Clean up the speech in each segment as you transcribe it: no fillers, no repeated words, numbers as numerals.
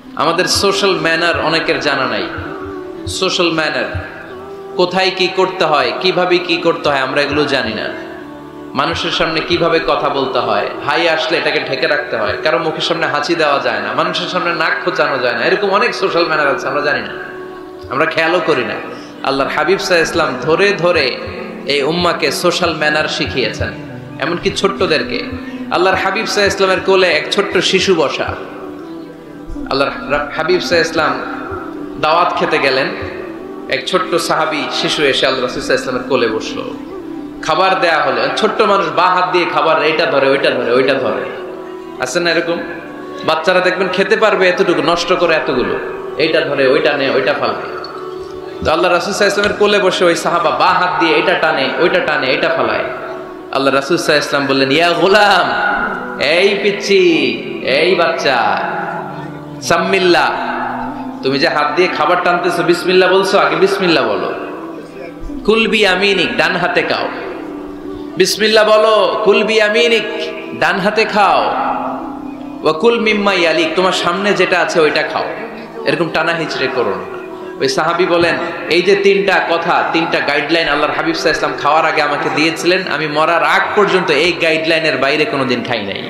আমাদের social manner অনেকের জানা নাই। সোশ্যাল ম্যানার কোথায় কি করতে হয়, কিভাবে কি করতে হয় আমরা এগুলো জানি না। মানুষের সামনে কিভাবে কথা বলতে হয়, হাই আসলে এটাকে ঢেকে রাখতে হয়, কারো মুখের সামনে হাঁচি দেওয়া যায় না, মানুষের সামনে নাক খোঁচানো যায় না, এরকম অনেক সোশ্যাল ম্যানার আছে আমরা জানি না, আমরা খেয়ালও করি না। আল্লাহর হাবিব সাল্লাল্লাহু আলাইহি ওয়াসাল্লাম ধরে ধরে এই উম্মাকে সোশ্যাল ম্যানার শিখিয়েছেন, এমনকি ছোট্টদেরকে। আল্লাহর হাবিব সাল্লাল্লাহু আলাইহি ওয়াসাল্লামের কোলে এক ছোট্ট শিশু বসা। আল্লাহর হাবিব সাল্লাল্লাহু আলাইহি ওয়াসাল্লাম দাওয়াত খেতে গেলেন, এক ছোট্ট সাহাবী শিশু এসে আল্লাহ রাসূল সাল্লাল্লাহু আলাইহি ওয়াসাল্লামের কোলে বসলো। খাবার দেয়া হলো, ছোট্ট মানুষ বা হাত দিয়ে খাবার এইটা ধরে ওইটা ধরে ওইটা ধরে, আছে না এরকম? বাচ্চারা দেখবেন খেতে পারবে এতটুকু, নষ্ট করে এতগুলো, এইটা ধরে ওইটা নেয় ওইটা ফালায়। তো আল্লাহ রাসূল সাল্লাল্লাহু আলাইহি ওয়াসাল্লামের কোলে বসে ওই সাহাবা বা হাত দিয়ে এটা টানে ওইটা টানে এটা ফালায়। আল্লাহ রাসূল সাল্লাল্লাহু আলাইহি ওয়াসাল্লাম বললেন, ইয়া গোলাম, এই পিচ্চি, এই বাচ্চা, সাম্মিল্লাহ, তুমি যে হাত দিয়ে খাবার টানতেছো বিসমিল্লাহ বলছো, আগে বিসমিল্লাহ বলো। কুল বিয়ামিনিক, ডান হাতে খাও, বিসমিল্লাহ বলো। কুল বিয়ামিনিক, ডান হাতে খাও। ওয়া কুল মিম্মা ইয়ালিক, তোমার সামনে যেটা আছে ওইটা খাও। এরকম টানা হিচড়ে করো না। ওই সাহাবী বলেন, এই যে তিনটা কথা, তিনটা গাইডলাইন আল্লাহর হাবিব সাল্লাল্লাহু আলাইহি ওয়াসাল্লাম খাওয়ার আগে আমাকে দিয়েছিলেন, আমি মরার আগ পর্যন্ত এই গাইডলাইনের বাইরে কোনোদিন খাই নাই,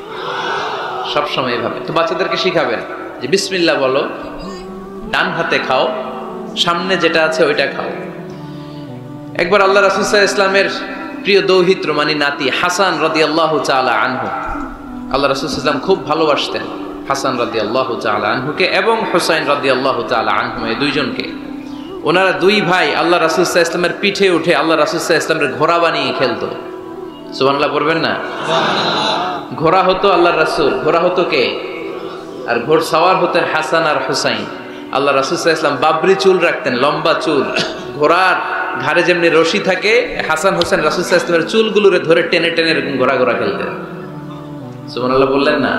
সবসময় এভাবে। তো বাচ্চাদেরকে শিখাবেন যে বিসমিল্লাহ বলো, ডান হাতে খাও, সামনে যেটা আছে ওইটা খাও। একবার আল্লাহ রাসূল সাল্লাল্লাহু আলাইহি ওয়াসাল্লামের প্রিয় দৌহিত্র মানে নাতি হাসান রাদিয়াল্লাহু তাআলা আনহু, আল্লাহ রাসূল সাল্লাল্লাহু আলাইহি ওয়াসাল্লাম খুব ভালোবাসতেন হাসান রাদিয়াল্লাহু তাআলা আনহুকে এবং হুসাইন রাদিয়াল্লাহু তাআলা আনহু, এই দুইজনকে। ওনারা দুই ভাই আল্লাহ রাসূল সাল্লাল্লাহু আলাইহি ওয়াসাল্লামের পিঠে উঠে আল্লাহ রাসূল সাল্লাল্লাহু আলাইহি ওয়াসাল্লামের ঘোড়া বানিয়ে খেলতো। সুবহানাল্লাহ পড়বেন না? ঘোড়া হতো আল্লাহর রাসূল, ঘোড়া হতো কে? আর ঘোড়সাওয়ার হতেন হাসান আর হুসাইন। আল্লাহ রাসূল সাল্লাল্লাহু আলাইহি ওয়াসাল্লাম বাবরি চুল রাখতেন, লম্বা চুল, ঘোড়ার ঘাড়ে যেমনি রশি থাকে, হাসান হোসেন রাসূল সাল্লাল্লাহু আলাইহি ওয়াসাল্লামের চুলগুলোরে ধরে টেনে টেনে এরকম ঘোড়া ঘোড়া খেলতেন। সুবহানাল্লাহ বললেন না?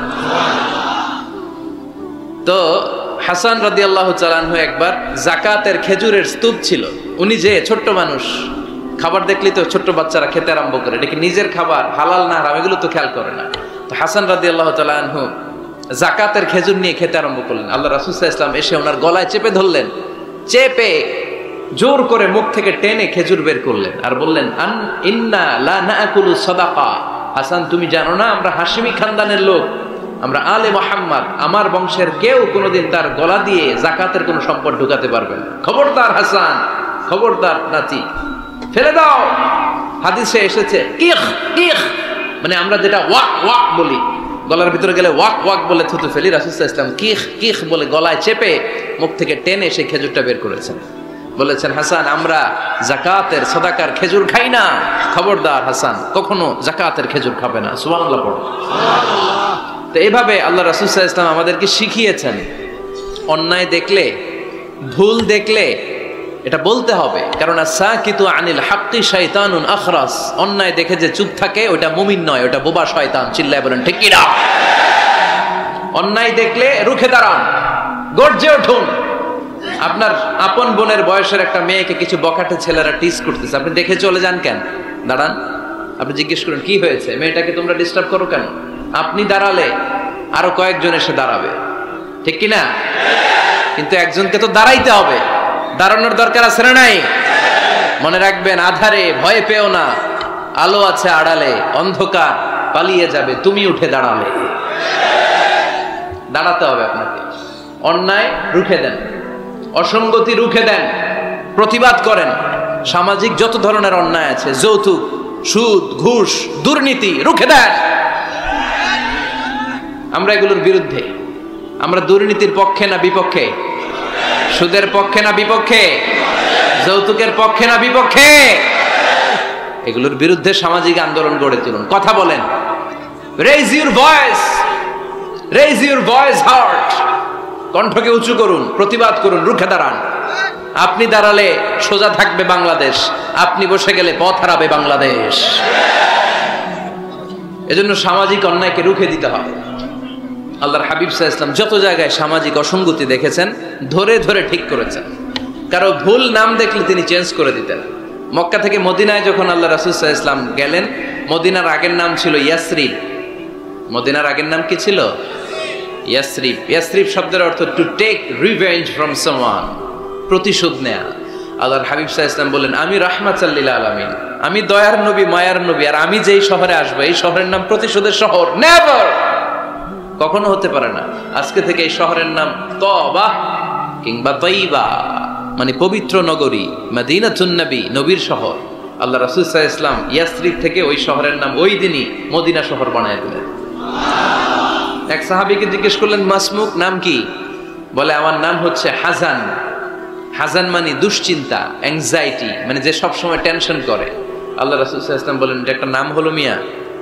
তো হাসান রাদিয়াল্লাহু তাআলা আনহু একবার যাকাতের খেজুরের স্তূপ ছিল, উনি যে ছোট্ট মানুষ, খাবার দেখলি তো ছোট্ট বাচ্চারা খেতে আরম্ভ করে, এটা কি নিজের খাবার, হালাল না হারাম এগুলো তো খেয়াল করে না। তো হাসান রাদিয়াল্লাহু তাআলা আনহু যাকাতের খেজুর নিয়ে খেতে আরম্ভ করলেন। আল্লাহ রাসূল সাল্লাল্লাহু আলাইহি ওয়াসাল্লাম এসে ওনার গলায় চেপে ধরলেন, চেপে জোর করে মুখ থেকে টেনে খেজুর বের করলেন আর বললেন, ইন্না লা নাকুলু সাদাকা, হাসান তুমি জানো না আমরা হাশিমি খানদানের লোক, আমরা আলে মুহাম্মদ, আমার বংশের কেউ কোনোদিন তার গলা দিয়ে যাকাতের কোনো সম্পদ ঢুকাতে পারবে না। খবরদার হাসান, খবরদার নাতি, ফেলে দাও। হাদিসে এসেছে কিখ কিখ, মানে আমরা যেটা ওয়াক ওয়াক বলি, গলার ভিতরে গেলে ওয়াক ওয়াক বলে থুতু ফেলি, রাসূল সাল্লাল্লাহু আলাইহি ওয়াসাল্লাম কিখ কিখ বলে গলায় চেপে মুখ থেকে টেনে সেই খেজুরটা বের করেছেন। বলেছেন, হাসান আমরা যাকাতের সাদাকার খেজুর খাই না, খবরদার হাসান কখনো যাকাতের খেজুর খাবে না। সুবহানাল্লাহ পড়ো। তো এইভাবে আল্লাহ রাসূল সাল্লাল্লাহু আলাইহি ওয়াসাল্লাম আমাদেরকে শিখিয়েছেন, অন্যায় দেখলে, ভুল দেখলে এটা বলতে হবে, কারণ সাকিতু আনিল হাক্কি শাইতানুন আখরাস, অন্যায় দেখে যে চুপ থাকে ওটা মুমিন নয়, ওটা বোবা শয়তান। চিল্লায় বলেন ঠিক কি না? অন্যায় দেখলে রুখে দাঁড়ান, গর্জে উঠুন। আপনার আপন বোনের বয়সের একটা মেয়েকে কিছু বখাটে ছেলেরা টিজ করতেছে, আপনি দেখে চলে যান কেন? দাঁড়ান, আপনি জিজ্ঞেস করুন কি হয়েছে, মেয়েটাকে তোমরা ডিস্টার্ব করো কেন? আপনি দাঁড়ালে আরো কয়েকজন এসে দাঁড়াবে, ঠিক কি না? কিন্তু একজনকে তো দাঁড়াইতে হবে, দাঁড়ানোর দরকার আছে না নাই? মনে রাখবেন, আধারে ভয় পেও না, আলো আছে আড়ালে, অন্ধকার পালিয়ে যাবে তুমি উঠে দাঁড়ালে। দাঁড়াতে হবে আপনাকে। অন্যায় রুখে দেন, অসঙ্গতি রুখে দেন, প্রতিবাদ করেন। সামাজিক যত ধরনের অন্যায় আছে, যৌতুক, সুদ, ঘুষ, দুর্নীতি, রুখে দেন। আমরা এগুলোর বিরুদ্ধে। আমরা দুর্নীতির পক্ষে না বিপক্ষে? সুদের পক্ষে না বিপক্ষে? যৌতুকের পক্ষে না বিপক্ষে? এগুলোর বিরুদ্ধে সামাজিক আন্দোলন গড়ে তুলুন, কথা বলেন। Raise your voice, raise your voice heart, কণ্ঠকে উঁচু করুন, প্রতিবাদ করুন, রুখে দাঁড়ান। আপনি দাঁড়ালে সোজা থাকবে বাংলাদেশ, আপনি বসে গেলে পথ হারাবে বাংলাদেশ। এজন্য সামাজিক অন্যায়কে রুখে দিতে হবে। আল্লাহর হাবিব সাল্লাল্লাহু আলাইহি ওয়াসাল্লাম যত জায়গায় সামাজিক অসঙ্গতি দেখেছেন ধরে ধরে ঠিক করেছেন। কারো ভুল নাম দেখলে তিনি চেঞ্জ করে দিতেন। মক্কা থেকে মদিনায় যখন আল্লাহ রাসূল সাল্লাল্লাহু আলাইহি ওয়াসাল্লাম গেলেন, মদিনার আগের নাম ছিল ইয়াসরিব। মদিনার আগের নাম কি ছিল? ইয়াসরিব, ইয়াসরিব শব্দের অর্থ to take revenge from someone, প্রতিশোধ নেয়া। আল্লাহর হাবিব সাল্লাল্লাহু আলাইহি ওয়াসাল্লাম বলেন, আমি রাহমাতাল লিল আলামিন, আমি দয়ার নবী, মায়ার নবী, আর আমি যেই শহরে আসবো এই শহরের নাম প্রতিশোধের শহর। নেভার, কখনো হতে পারে না। আজকে থেকে এই শহরের নাম তবা কিংবা তৈবা, মানে পবিত্র নগরী, মদিনাতুন নবী, নবীর শহর। আল্লাহ রাসূল সাল্লাল্লাহু আলাইহি ওয়াসাল্লাম ইয়াসরিব থেকে ওই শহরের নাম ওই দিনই মদিনা শহর বানায় দিলেন। এক সাহাবীকে জিজ্ঞেস করলেন, মাসমুক, নাম কি? বলে, আমার নাম হচ্ছে হাজান। হাজান মানে দুশ্চিন্তা, অ্যাংজাইটি, মানে যে সব সময় টেনশন করে। আল্লাহ রাসূল সাল্লাল্লাহু আলাইহি ওয়াসাল্লাম বলেন, এটা একটা নাম হলো মিয়া?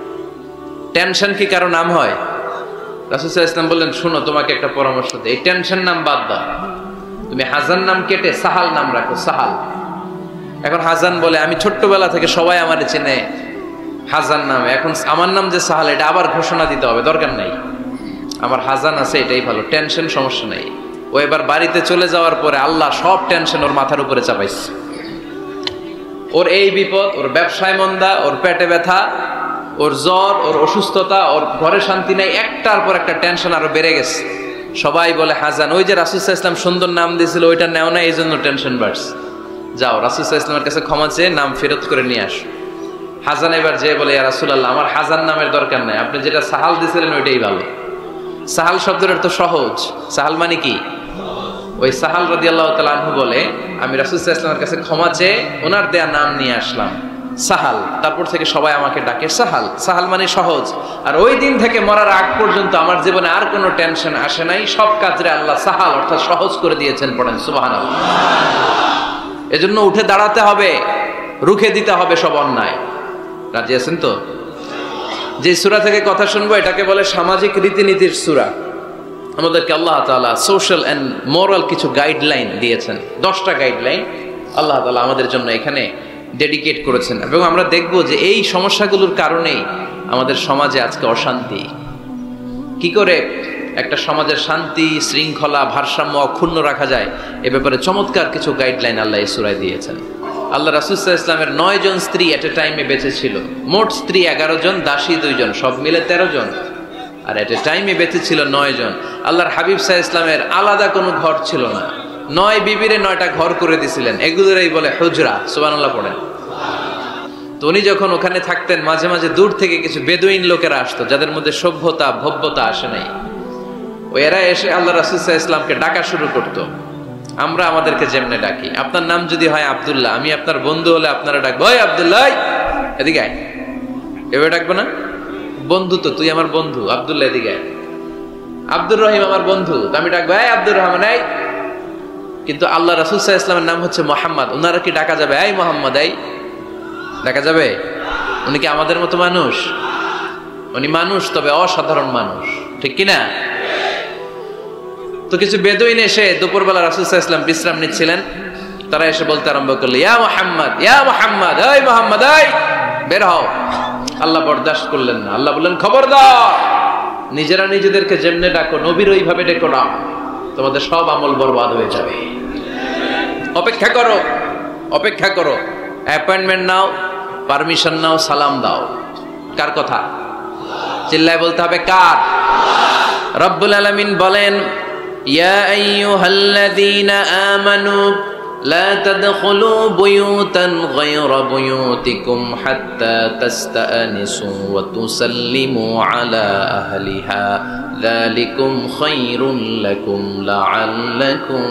টেনশন কি কারো নাম হয়? রাসূল সাল্লাল্লাহু আলাইহি ওয়াসাল্লাম বললেন, শোনো, তোমাকে একটা পরামর্শ দেই, এই টেনশন নাম বাদ দাও, তুমি হাজান নাম কেটে সাহাল নাম রাখো, সাহাল। এখন হাজান বলে, আমি ছোট্টবেলা থেকে সবাই আমারে চেনে হাজান নামে, এখন আমার নাম যে সাহাল এটা আবার ঘোষণা দিতে হবে, দরকার নাই, আমার হাজান আছে, এটাই ভালো, টেনশন সমস্যা নাই। ও এবার বাড়িতে চলে যাওয়ার পরে আল্লাহ সব টেনশন ওর মাথার উপরে চাপাইছে। ওর এই বিপদ, ওর ব্যবসায় মন্দা, ওর পেটে ব্যথা, ওর জ্বর, ওর অসুস্থতা, ওর ঘরে শান্তি নাই, একটার পর একটা টেনশন আরো বেড়ে গেছে। সবাই বলে হাজান, ওই যে রাসূল সাল্লাল্লাহু আলাইহি ওয়াসাল্লাম সুন্দর নাম দিয়েছিল ওইটা নেও না, এই জন্য টেনশন বাড়ছে। যাও রাসূল সাল্লাল্লাহু আলাইহি ওয়াসাল্লামের কাছে ক্ষমা চেয়ে নাম ফেরত করে নিয়ে আসো। হাজান এবার যে বলে, ইয়া রাসূলুল্লাহ, আমার হাজান নামের দরকার নাই, আপনি যেটা সাহাল দিয়েছিলেন ওইটাই ভালো। সাহাল শব্দের অর্থ সহজ। সাহাল মানে কি? ওই সাহাল রাদিয়াল্লাহু তাআলা আনহু বলে, আমি রাসূল সাল্লাল্লাহু আলাইহি ওয়াসাল্লামের কাছে ক্ষমা চেয়ে ওনার দেয়া নাম নিয়ে আসলাম, সাহাল। তারপর থেকে সবাই আমাকে ডাকে সাহাল। সাহাল মানে সহজ। আর ওই দিন থেকে মরার আগ পর্যন্ত আমার জীবনে আর কোনো টেনশন আসে নাই, সব কাজে আল্লাহ সাহাল অর্থাৎ সহজ করে দিয়েছেন। পড়েন সুবহানাল্লাহ। এজন্য উঠে দাঁড়াতে হবে, রুখে দিতে হবে সব অন্যায়। রাজি আছেন তো? যে সূরা থেকে কথা শুনবো এটাকে বলে সামাজিক রীতিনীতির সূরা। আমাদেরকে আল্লাহ তাআলা সোশ্যাল এন্ড মোরাল কিছু গাইডলাইন দিয়েছেন, 10টা গাইডলাইন আল্লাহ তাআলা আমাদের জন্য এখানে ডেডিকেট করেছেন। এবং আমরা দেখব যে এই সমস্যাগুলোর কারণেই আমাদের সমাজে আজকে অশান্তি। কি করে একটা সমাজের শান্তি, শৃঙ্খলা, ভারসাম্য অক্ষুণ্ণ রাখা যায় এ ব্যাপারে চমৎকার কিছু গাইডলাইন আল্লাহ এই সূরায় দিয়েছেন। আল্লাহ রাসূল সাল্লাল্লাহু আলাইহি ওয়াসাল্লামের 9 জন স্ত্রী এট এ টাইমে বেঁচে ছিল। মোট স্ত্রী 11 জন, দাসী 2 জন, সব মিলে 13 জন। আর এট এ টাইমে বেঁচে ছিল 9 জন। আল্লাহর হাবিব সাল্লাল্লাহু আলাইহি ওয়াসাল্লামের আলাদা কোনো ঘর ছিল না। 9 বিবিরে 9টা ঘর করে দিয়েছিলেন। এগুলোরই বলে হুজরা। সুবহানাল্লাহ পড়েন। তো উনি যখন ওখানে থাকতেন, মাঝে মাঝে দূর থেকে কিছু বেদুইন লোকেরা আসতো, যাদের মধ্যে সভ্যতা ভব্যতা আসে নাই। এরা এসে আল্লাহ রাসূল সাল্লাল্লাহু আলাইহি ওয়াসাল্লামকে ডাকা শুরু করতো। আমরা আমাদেরকে যেমনে ডাকি, আপনার নাম যদি হয় আব্দুল্লাহ, আমি আপনার বন্ধু হলে আপনারা ডাকবো, ওই আব্দুল্লাহ এদিকে আয়, এভাবে ডাকবো না? বন্ধু তো, তুই আমার বন্ধু, আব্দুল্লাহ এদিকে আয়। আব্দুর রহিম আমার বন্ধু, আমি ডাকবো, এই আব্দুর রহমান এই। কিন্তু আল্লাহ রাসূল সাল্লাল্লাহু আলাইহি ওয়াসাল্লামের নাম হচ্ছে মুহাম্মদ, ওনারা কি ডাকা যাবে এই মুহাম্মদ এই? ডাকা যাবে? উনি কি আমাদের মতো মানুষ? উনি মানুষ, তবে অসাধারণ মানুষ, ঠিক কিনা? তো কিছু বেদুইন এসে দুপুরবেলা রাসূল সাল্লাল্লাহু আলাইহি ওয়াসাল্লাম বিশ্রাম নিচ্ছিলেন। তারা এসে বলতে আরম্ভ করলো, ইয়া মুহাম্মদ, ইয়া মুহাম্মদ, এই মুহাম্মদ এই, বের হও। আল্লাহ বরদাস্ত করলেন না। আল্লাহ বললেন, খবরদার, নিজেরা নিজেদেরকে যেমনে ডাকো নবীর ওইভাবে ডেকো না, তোমাদের সব আমল বরবাদ হয়ে যাবে। অপেক্ষা করো, অপেক্ষা করো, অ্যাপয়েন্টমেন্ট নাও, পারমিশন নাও, সালাম দাও। কার কথা? চিল্লায় বলতে হবে কার? রব্বুল আলামিন বলেন, ইয়া আইয়ুহাল্লাযীনা আমানু লা তাদখুলু বুয়ুতান গায়রা বুয়ুতিকুম হাত্তা তাস্তানিসু ওয়া তুসাল্লিমু আলা আহলিহা যালিকুম খায়রুল লাকুম লাআল্লাকুম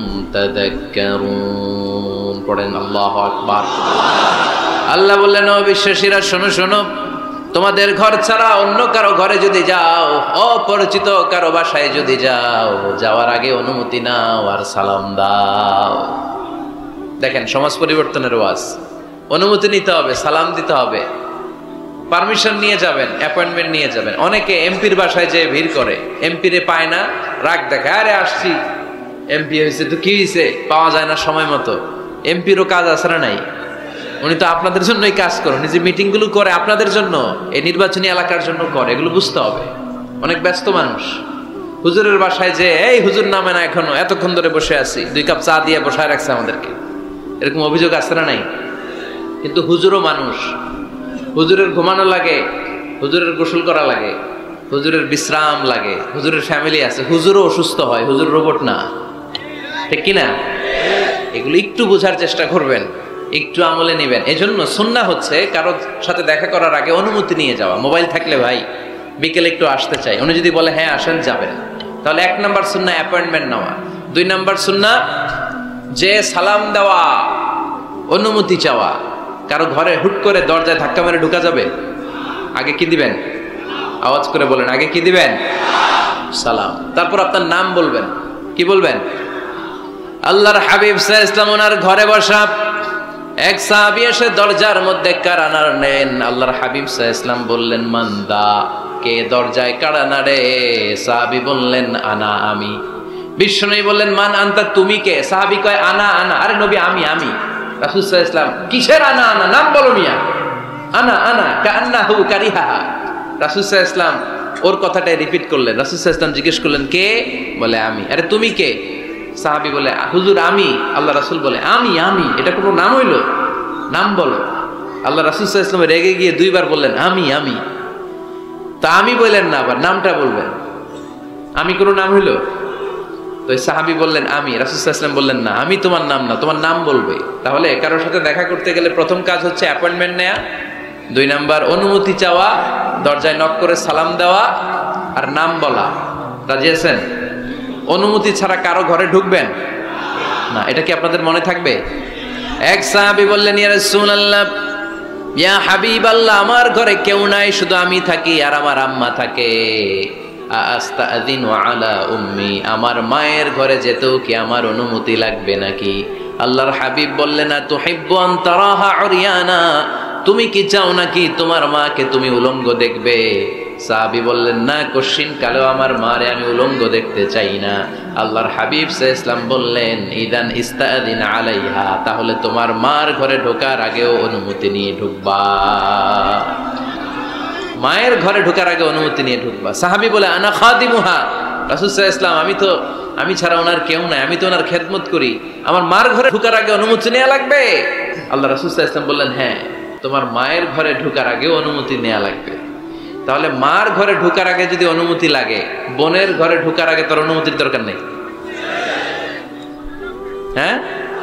তাযাক্কারুন। পড়েন আল্লাহু আকবার। আল্লাহ বললেন, ও বিশ্বাসীরা শোনো শোনো, তোমাদের ঘর ছাড়া অন্য কারো ঘরে যদি যাও, অপরিচিত কারো বাসায় যদি যাও, যাওয়ার আগে অনুমতি নাও আর সালাম দাও। দেখেন সমাজ পরিবর্তনের ওয়াজ। অনুমতি নিতে হবে, সালাম দিতে হবে, পারমিশন নিয়ে যাবেন, অ্যাপয়েন্টমেন্ট নিয়ে যাবেন। অনেকে এমপির বাসায় যেয়ে ভিড় করে, এমপিরে পায় না, রাগ দেখায়, আরে আসছি, এমপি হয়েছে তো কি হয়েছে, পাওয়া যায় না সময় মতো। এমপিরও কাজ আছে না নাই? উনি তো আপনাদের জন্যই কাজ করেন, যে মিটিং গুলো করে আপনাদের জন্য, এই নির্বাচনী এলাকার জন্য করে, এগুলো বুঝতে হবে। অনেক ব্যস্ত মানুষ। হুজুরের বাসায় যে, এই হুজুর নামে না এখনো, এতক্ষণ ধরে বসে আছি, 2 কাপ চা দিয়ে বসায় রাখছে আমাদেরকে, এরকম অভিযোগ আছে না নাই? কিন্তু হুজুরও মানুষ, হুজুরের ঘুমানো লাগে, হুজুরের গোসল করা লাগে, হুজুরের বিশ্রাম লাগে, হুজুরের ফ্যামিলি আছে, হুজুরও অসুস্থ হয়, হুজুর রোবট না, ঠিক কিনা? এগুলো একটু বোঝার চেষ্টা করবেন, একটু আমলে নেবেন। এজন্য সুন্নাহ হচ্ছে কারো সাথে দেখা করার আগে অনুমতি নিয়ে যাওয়া। মোবাইল থাকলে ভাই বিকেলে একটু আসতে চাই, উনি যদি বলে হ্যাঁ আসেন, যাবেন, তাহলে 1 নাম্বার সুন্নাহ অ্যাপয়েন্টমেন্ট নেওয়া। 2 নাম্বার সুন্নাহ যে সালাম দেওয়া, অনুমতি চাওয়া। কারো ঘরে হুট করে দরজায় ধাক্কা মেরে ঢুকা যাবে? আগে কি দিবেন? আওয়াজ করে বলেন, আগে কি দিবেন? সালাম। তারপর আপনার নাম বলবেন। কি বলবেন? আল্লাহর হাবিব সাল্লাল্লাহু আলাইহি ওয়াসাল্লাম ওনার ঘরে বসা, এক সাহাবী এসে দরজার মধ্যে কাড়া নাড়লেন। আল্লাহর হাবিব সাল্লাল্লাহু আলাইহি ওয়াসাল্লাম বললেন, মান্দা, কে দরজায় কাড়া নাড়ে? সাহাবী বললেন, আনা, আমি। বিশ্বনবী বললেন, মান আনতা, তুমি কে? সাহাবী কয়, আনা আনা। আরে নবী, আমি। রাসূল সাল্লাল্লাহু আলাইহি ওয়াসাল্লাম, কিসের আনা আনা? নাম বলো মিয়া। আনা কান্নাহু কারিহা। রাসূল সাল্লাল্লাহু আলাইহি ওয়াসাল্লাম ওর কথাটাই রিপিট করলেন। রাসূল সাল্লাল্লাহু আলাইহি ওয়াসাল্লাম জিজ্ঞেস করলেন, কে? বলে, আমি। আরে তুমি কে? সাহাবী বলে, হুজুর আমি। আল্লাহ রাসূল বলে, আমি। এটা কোনো নাম হইলো? নাম বলো। আল্লাহ রাসূল সাল্লাল্লাহু আলাইহি ওয়াসাল্লাম রেগে গিয়ে 2 বার বললেন, আমি। তা আমি বললেন না, আবার নামটা বলবেন। আমি কোনো নাম হইলো? তো সাহাবী বললেন, আমি। রাসূল সাল্লাল্লাহু আলাইহি ওয়াসাল্লাম বললেন, না, আমি তোমার নাম না, তোমার নাম বলবে। তাহলে কারোর সাথে দেখা করতে গেলে প্রথম কাজ হচ্ছে অ্যাপয়েন্টমেন্ট নেওয়া, 2 নাম্বার অনুমতি চাওয়া, দরজায় নক করে সালাম দেওয়া, আর নাম বলা। রাজি আছেন? অনুমতি ছাড়া কারো ঘরে ঢুকবেন না। এটা কি আপনাদের মনে থাকবে? এক সাহাবী বললেন, ইয়া রাসূলুল্লাহ, ইয়া হাবিবাল্লাহ, আমার ঘরে কেউ নাই, শুধু আমি থাকি আর আমার আম্মা থাকে। আস্তাযিনু আলা উম্মি, আমার মায়ের ঘরে যেতেও কি আমার অনুমতি লাগবে নাকি? আল্লাহর হাবিব বললেন, তুহিব্বু আন তারাহা উরিয়ানা, তুমি কি চাও নাকি তোমার মাকে তুমি উলঙ্গ দেখবে? সাহাবী বললেন, না, কশিন কালেও আমার মারে আমি উলঙ্গ দেখতে চাই না। আল্লাহর হাবিব সাল্লাল্লাহু আলাইহি ওয়াসাল্লাম বললেন, ইদান ইস্তাযিন আলাইহা, তাহলে তোমার মার ঘরে ঢোকার আগেও অনুমতি নিয়ে ঢুকবা। মায়ের ঘরে ঢোকার আগে অনুমতি নিয়ে ঢুকবা। সাহাবী বলে, আনা খাদিমুহা, রাসূল সাল্লাল্লাহু আলাইহি ওয়াসাল্লাম, আমি ছাড়া ওনার কেউ নাই, আমি তো ওনার খেদমত করি, আমার মার ঘরে ঢোকার আগে অনুমতি নেওয়া লাগবে? আল্লাহ রাসূল সাল্লাল্লাহু আলাইহি ওয়াসাল্লাম বললেন, হ্যাঁ, তোমার মায়ের ঘরে ঢোকার আগেও অনুমতি নেওয়া লাগবে। তাহলে মার ঘরে ঢোকার আগে যদি অনুমতি লাগে, বোনের ঘরে ঢোকার আগে তোর অনুমতির দরকার নেই? হ্যাঁ?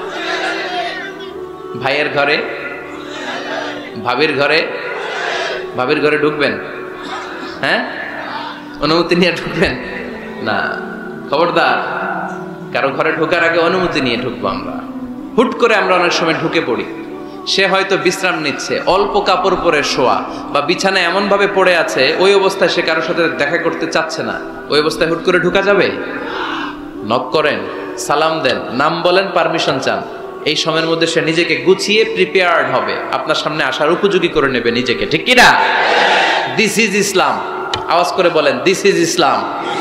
ভাইয়ের ঘরে, ভাবির ঘরে ঢুকবেন? হ্যাঁ, অনুমতি নিয়ে ঢুকবেন না। খবরদার, কারো ঘরে ঢোকার আগে অনুমতি নিয়ে ঢুকবো আমরা। হুট করে আমরা অনেক সময় ঢুকে পড়ি। সে হয়তো বিশ্রাম নিচ্ছে, অল্প কাপড় পরে শোয়া, বা বিছানায় এমন ভাবে পড়ে আছে, ওই অবস্থায় সে কারোর সাথে দেখা করতে চাচ্ছে না। ওই অবস্থায় হুট করে ঢুকা যাবে? নক করেন, সালাম দেন, নাম বলেন, পারমিশন চান। এই সময়ের মধ্যে সে নিজেকে গুছিয়ে প্রিপেয়ার্ড হবে, আপনার সামনে আসার উপযোগী করে নেবে নিজেকে, ঠিক কিনা? This is Islam. আওয়াজ করে বলেন, দিস ইজ ইসলাম।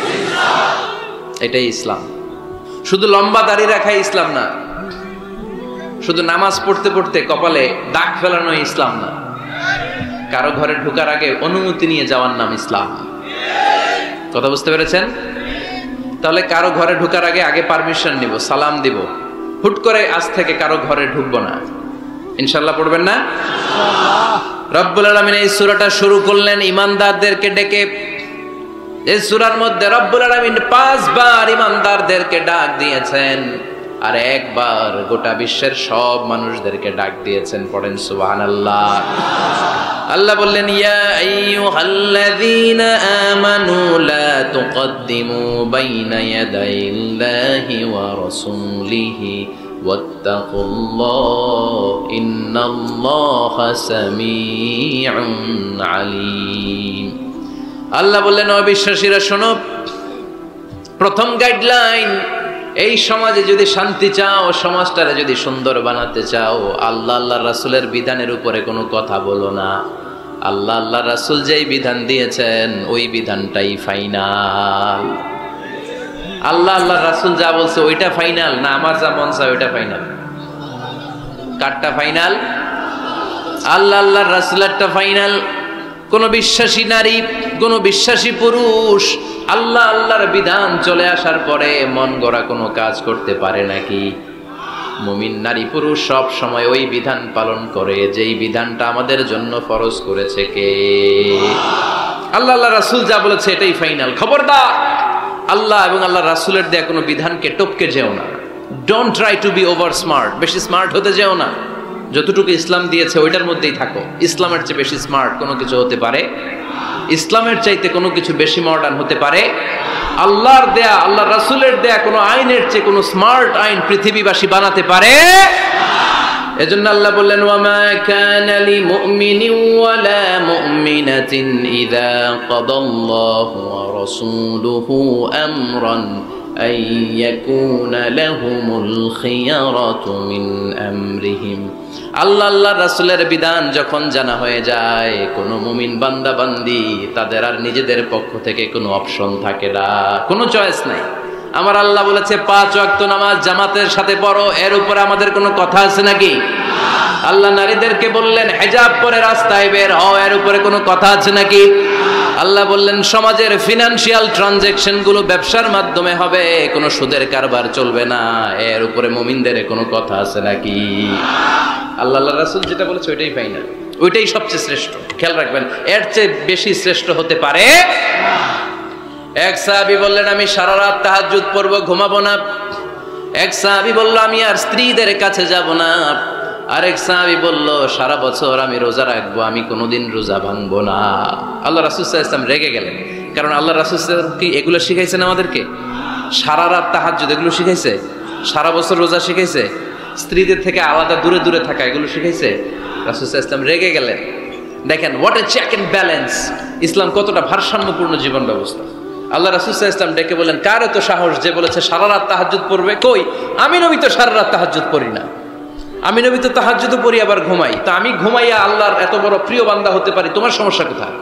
এটাই ইসলাম। শুধু লম্বা দাড়ি রাখাই ইসলাম না, শুধু নামাজ পড়তে পড়তে কপালে দাগ ফেলানো ইসলাম না। কারো ঘরে ঢোকার আগে অনুমতি নিয়ে যাওয়ার নাম ইসলাম। কথা বুঝতে পেরেছেন? তাহলে কারো ঘরে ঢোকার আগে পারমিশন নিব, সালাম দিব। হুট করে আজ থেকে কারো ঘরে ঢুকবো না। ইনশাআল্লাহ পড়বেন না? রব্বুল আলামিন এই সূরাটা শুরু করলেন ঈমানদারদেরকে ডেকে। এই সূরার মধ্যে রব্বুল আলামিন 5 বার ঈমানদারদেরকে ডাক দিয়েছেন, আর একবার গোটা বিশ্বের সব মানুষদেরকে ডাক দিয়েছেন। পড়েন সুবহানাল্লাহ। আল্লাহ বললেন, ইয়া আইয়ুহাল্লাযীনা আমানু লা তুকদ্দিমু বাইনা ইয়াদাইল্লাহি ওয়া রাসূলিহি ওয়াত্তাকুল্লাহ ইন্নাল্লাহা সামিউন আলীম। আল্লাহ বললেন, অবিশ্বাসীরা শোনো, প্রথম গাইডলাইন, এই সমাজে যদি শান্তি চাও, সমাজটারে যদি সুন্দর বানাতে চাও, আল্লাহর রাসূলের বিধানের উপরে কোনো কথা বলো না। আল্লাহর রাসূল যেই বিধান দিয়েছেন ওই বিধানটাই ফাইনাল। আল্লাহর রাসূল যা বলছে ওইটা ফাইনাল না, আমার যা মন চায় ওইটা ফাইনাল? কারটা ফাইনাল? আল্লাহর রাসূলেরটা ফাইনাল। কোন বিশ্বাসী নারী, কোন বিশ্বাসী পুরুষ আল্লাহর বিধান চলে আসার পরে মন গড়া কোনো কাজ করতে পারে নাকি? মুমিন নারী পুরুষ সব সময় ওই বিধান পালন করে যেই বিধানটা আমাদের জন্য ফরজ করেছে কে? আল্লাহ আল্লাহ রাসূল যা বলেছে এটাই ফাইনাল। খবরদার আল্লাহ এবং আল্লাহ রাসূলের দেয়া কোনো বিধানকে টপকে যেও না। Don't try to be over smart, বেশি স্মার্ট হতে যেও না। যতটুকু ইসলাম দিয়েছে ওইটার মধ্যেই থাকো। ইসলামের চেয়ে বেশি স্মার্ট কোনো কিছু হতে পারে? ইসলামের চাইতে কোনো কিছু বেশি মডার্ন হতে পারে? আল্লাহর দেয়া, আল্লাহ রাসূলের দেয়া কোনো আইনের চেয়ে কোনো স্মার্ট আইন পৃথিবীবাসী বানাতে পারে? এজন্য আল্লাহ বললেন, ওয়ামা কানা লিমুমিনিন ওয়ালা মুমিনাতিন ইযা কাদাল্লাহু ওয়া রাসূলুহু আমরান আন ইয়াকুনা লাহুমুল খিয়ারাতু মিন আমরিহিম। আল্লাহ আল্লাহর রাসূলের বিধান যখন জানা হয়ে যায়, কোনো মুমিন বান্দা বান্দি তাদের আর নিজেদের পক্ষ থেকে কোনো অপশন থাকে না, কোনো চয়েস নাই। আমার আল্লাহ বলেছে 5 ওয়াক্ত নামাজ জামাতের সাথে পড়ো, এর উপরে আমাদের কোনো কথা আছে নাকি? আল্লাহ নারীদেরকে বললেন হিজাব পরে রাস্তায় বের হও, এর উপরে কোনো কথা আছে নাকি? আল্লাহ বললেন সমাজের ফিনান্সিয়াল ট্রানজাকশন গুলো ব্যবসার মাধ্যমে হবে, কোনো সুদের কারবার চলবে না, এর উপরে মুমিনদের কোনো কথা আছে নাকি? আল্লাহ আল্লাহ রাসূল যেটা বলেছে ওইটাই ফাইনাল, ওইটাই সবচেয়ে শ্রেষ্ঠ। খেয়াল রাখবেন, এর চেয়ে বেশি শ্রেষ্ঠ হতে পারে? এক সাহাবী বললেন আমি সারা রাত তাহাজ্জুদ পড়ব, ঘুমাবো না। এক সাহাবী বলল আমি আর স্ত্রীদের কাছে যাব না। আরেক সাহাবী বলল সারা বছর আমি রোজা রাখবো, আমি কোনোদিন রোজা ভাঙবো না। আল্লাহ রাসূল সাল্লাল্লাহু আলাইহি ওয়াসাল্লাম রেগে গেলেন, কারণ আল্লাহ রাসূল সাল্লাল্লাহু আলাইহি ওয়াসাল্লাম কি এগুলো শিখাইছেন আমাদেরকে? সারা রাত তাহাজ্জুদ এগুলো শিখাইছে? সারা বছর রোজা শিখাইছে? স্ত্রীদের থেকে আলাদা দূরে দূরে থাকা এগুলো শিখাইছে? রাসূল সাল্লাল্লাহু আলাইহি ওয়াসাল্লাম রেগে গেলেন। দেখেন what a check and balance, ইসলাম কতটা ভারসাম্যপূর্ণ জীবন ব্যবস্থা। আল্লাহ রাসূল সাল্লাল্লাহু আলাইহি ওয়াসাল্লাম ডেকে বলেন, কার এত সাহস যে বলেছে সারা রাত তাহাজ্জুদ পড়বে? কই, আমি নবী তো সারা রাত তাহাজ্জুদ পড়ি না, আমি নবী তো তাহাজ্জুদও পড়ি আবার ঘুমাই, তা আমি ঘুমাইয়া আল্লাহর এত বড় প্রিয় বান্দা হতে পারি, তোমার সমস্যা কোথায়?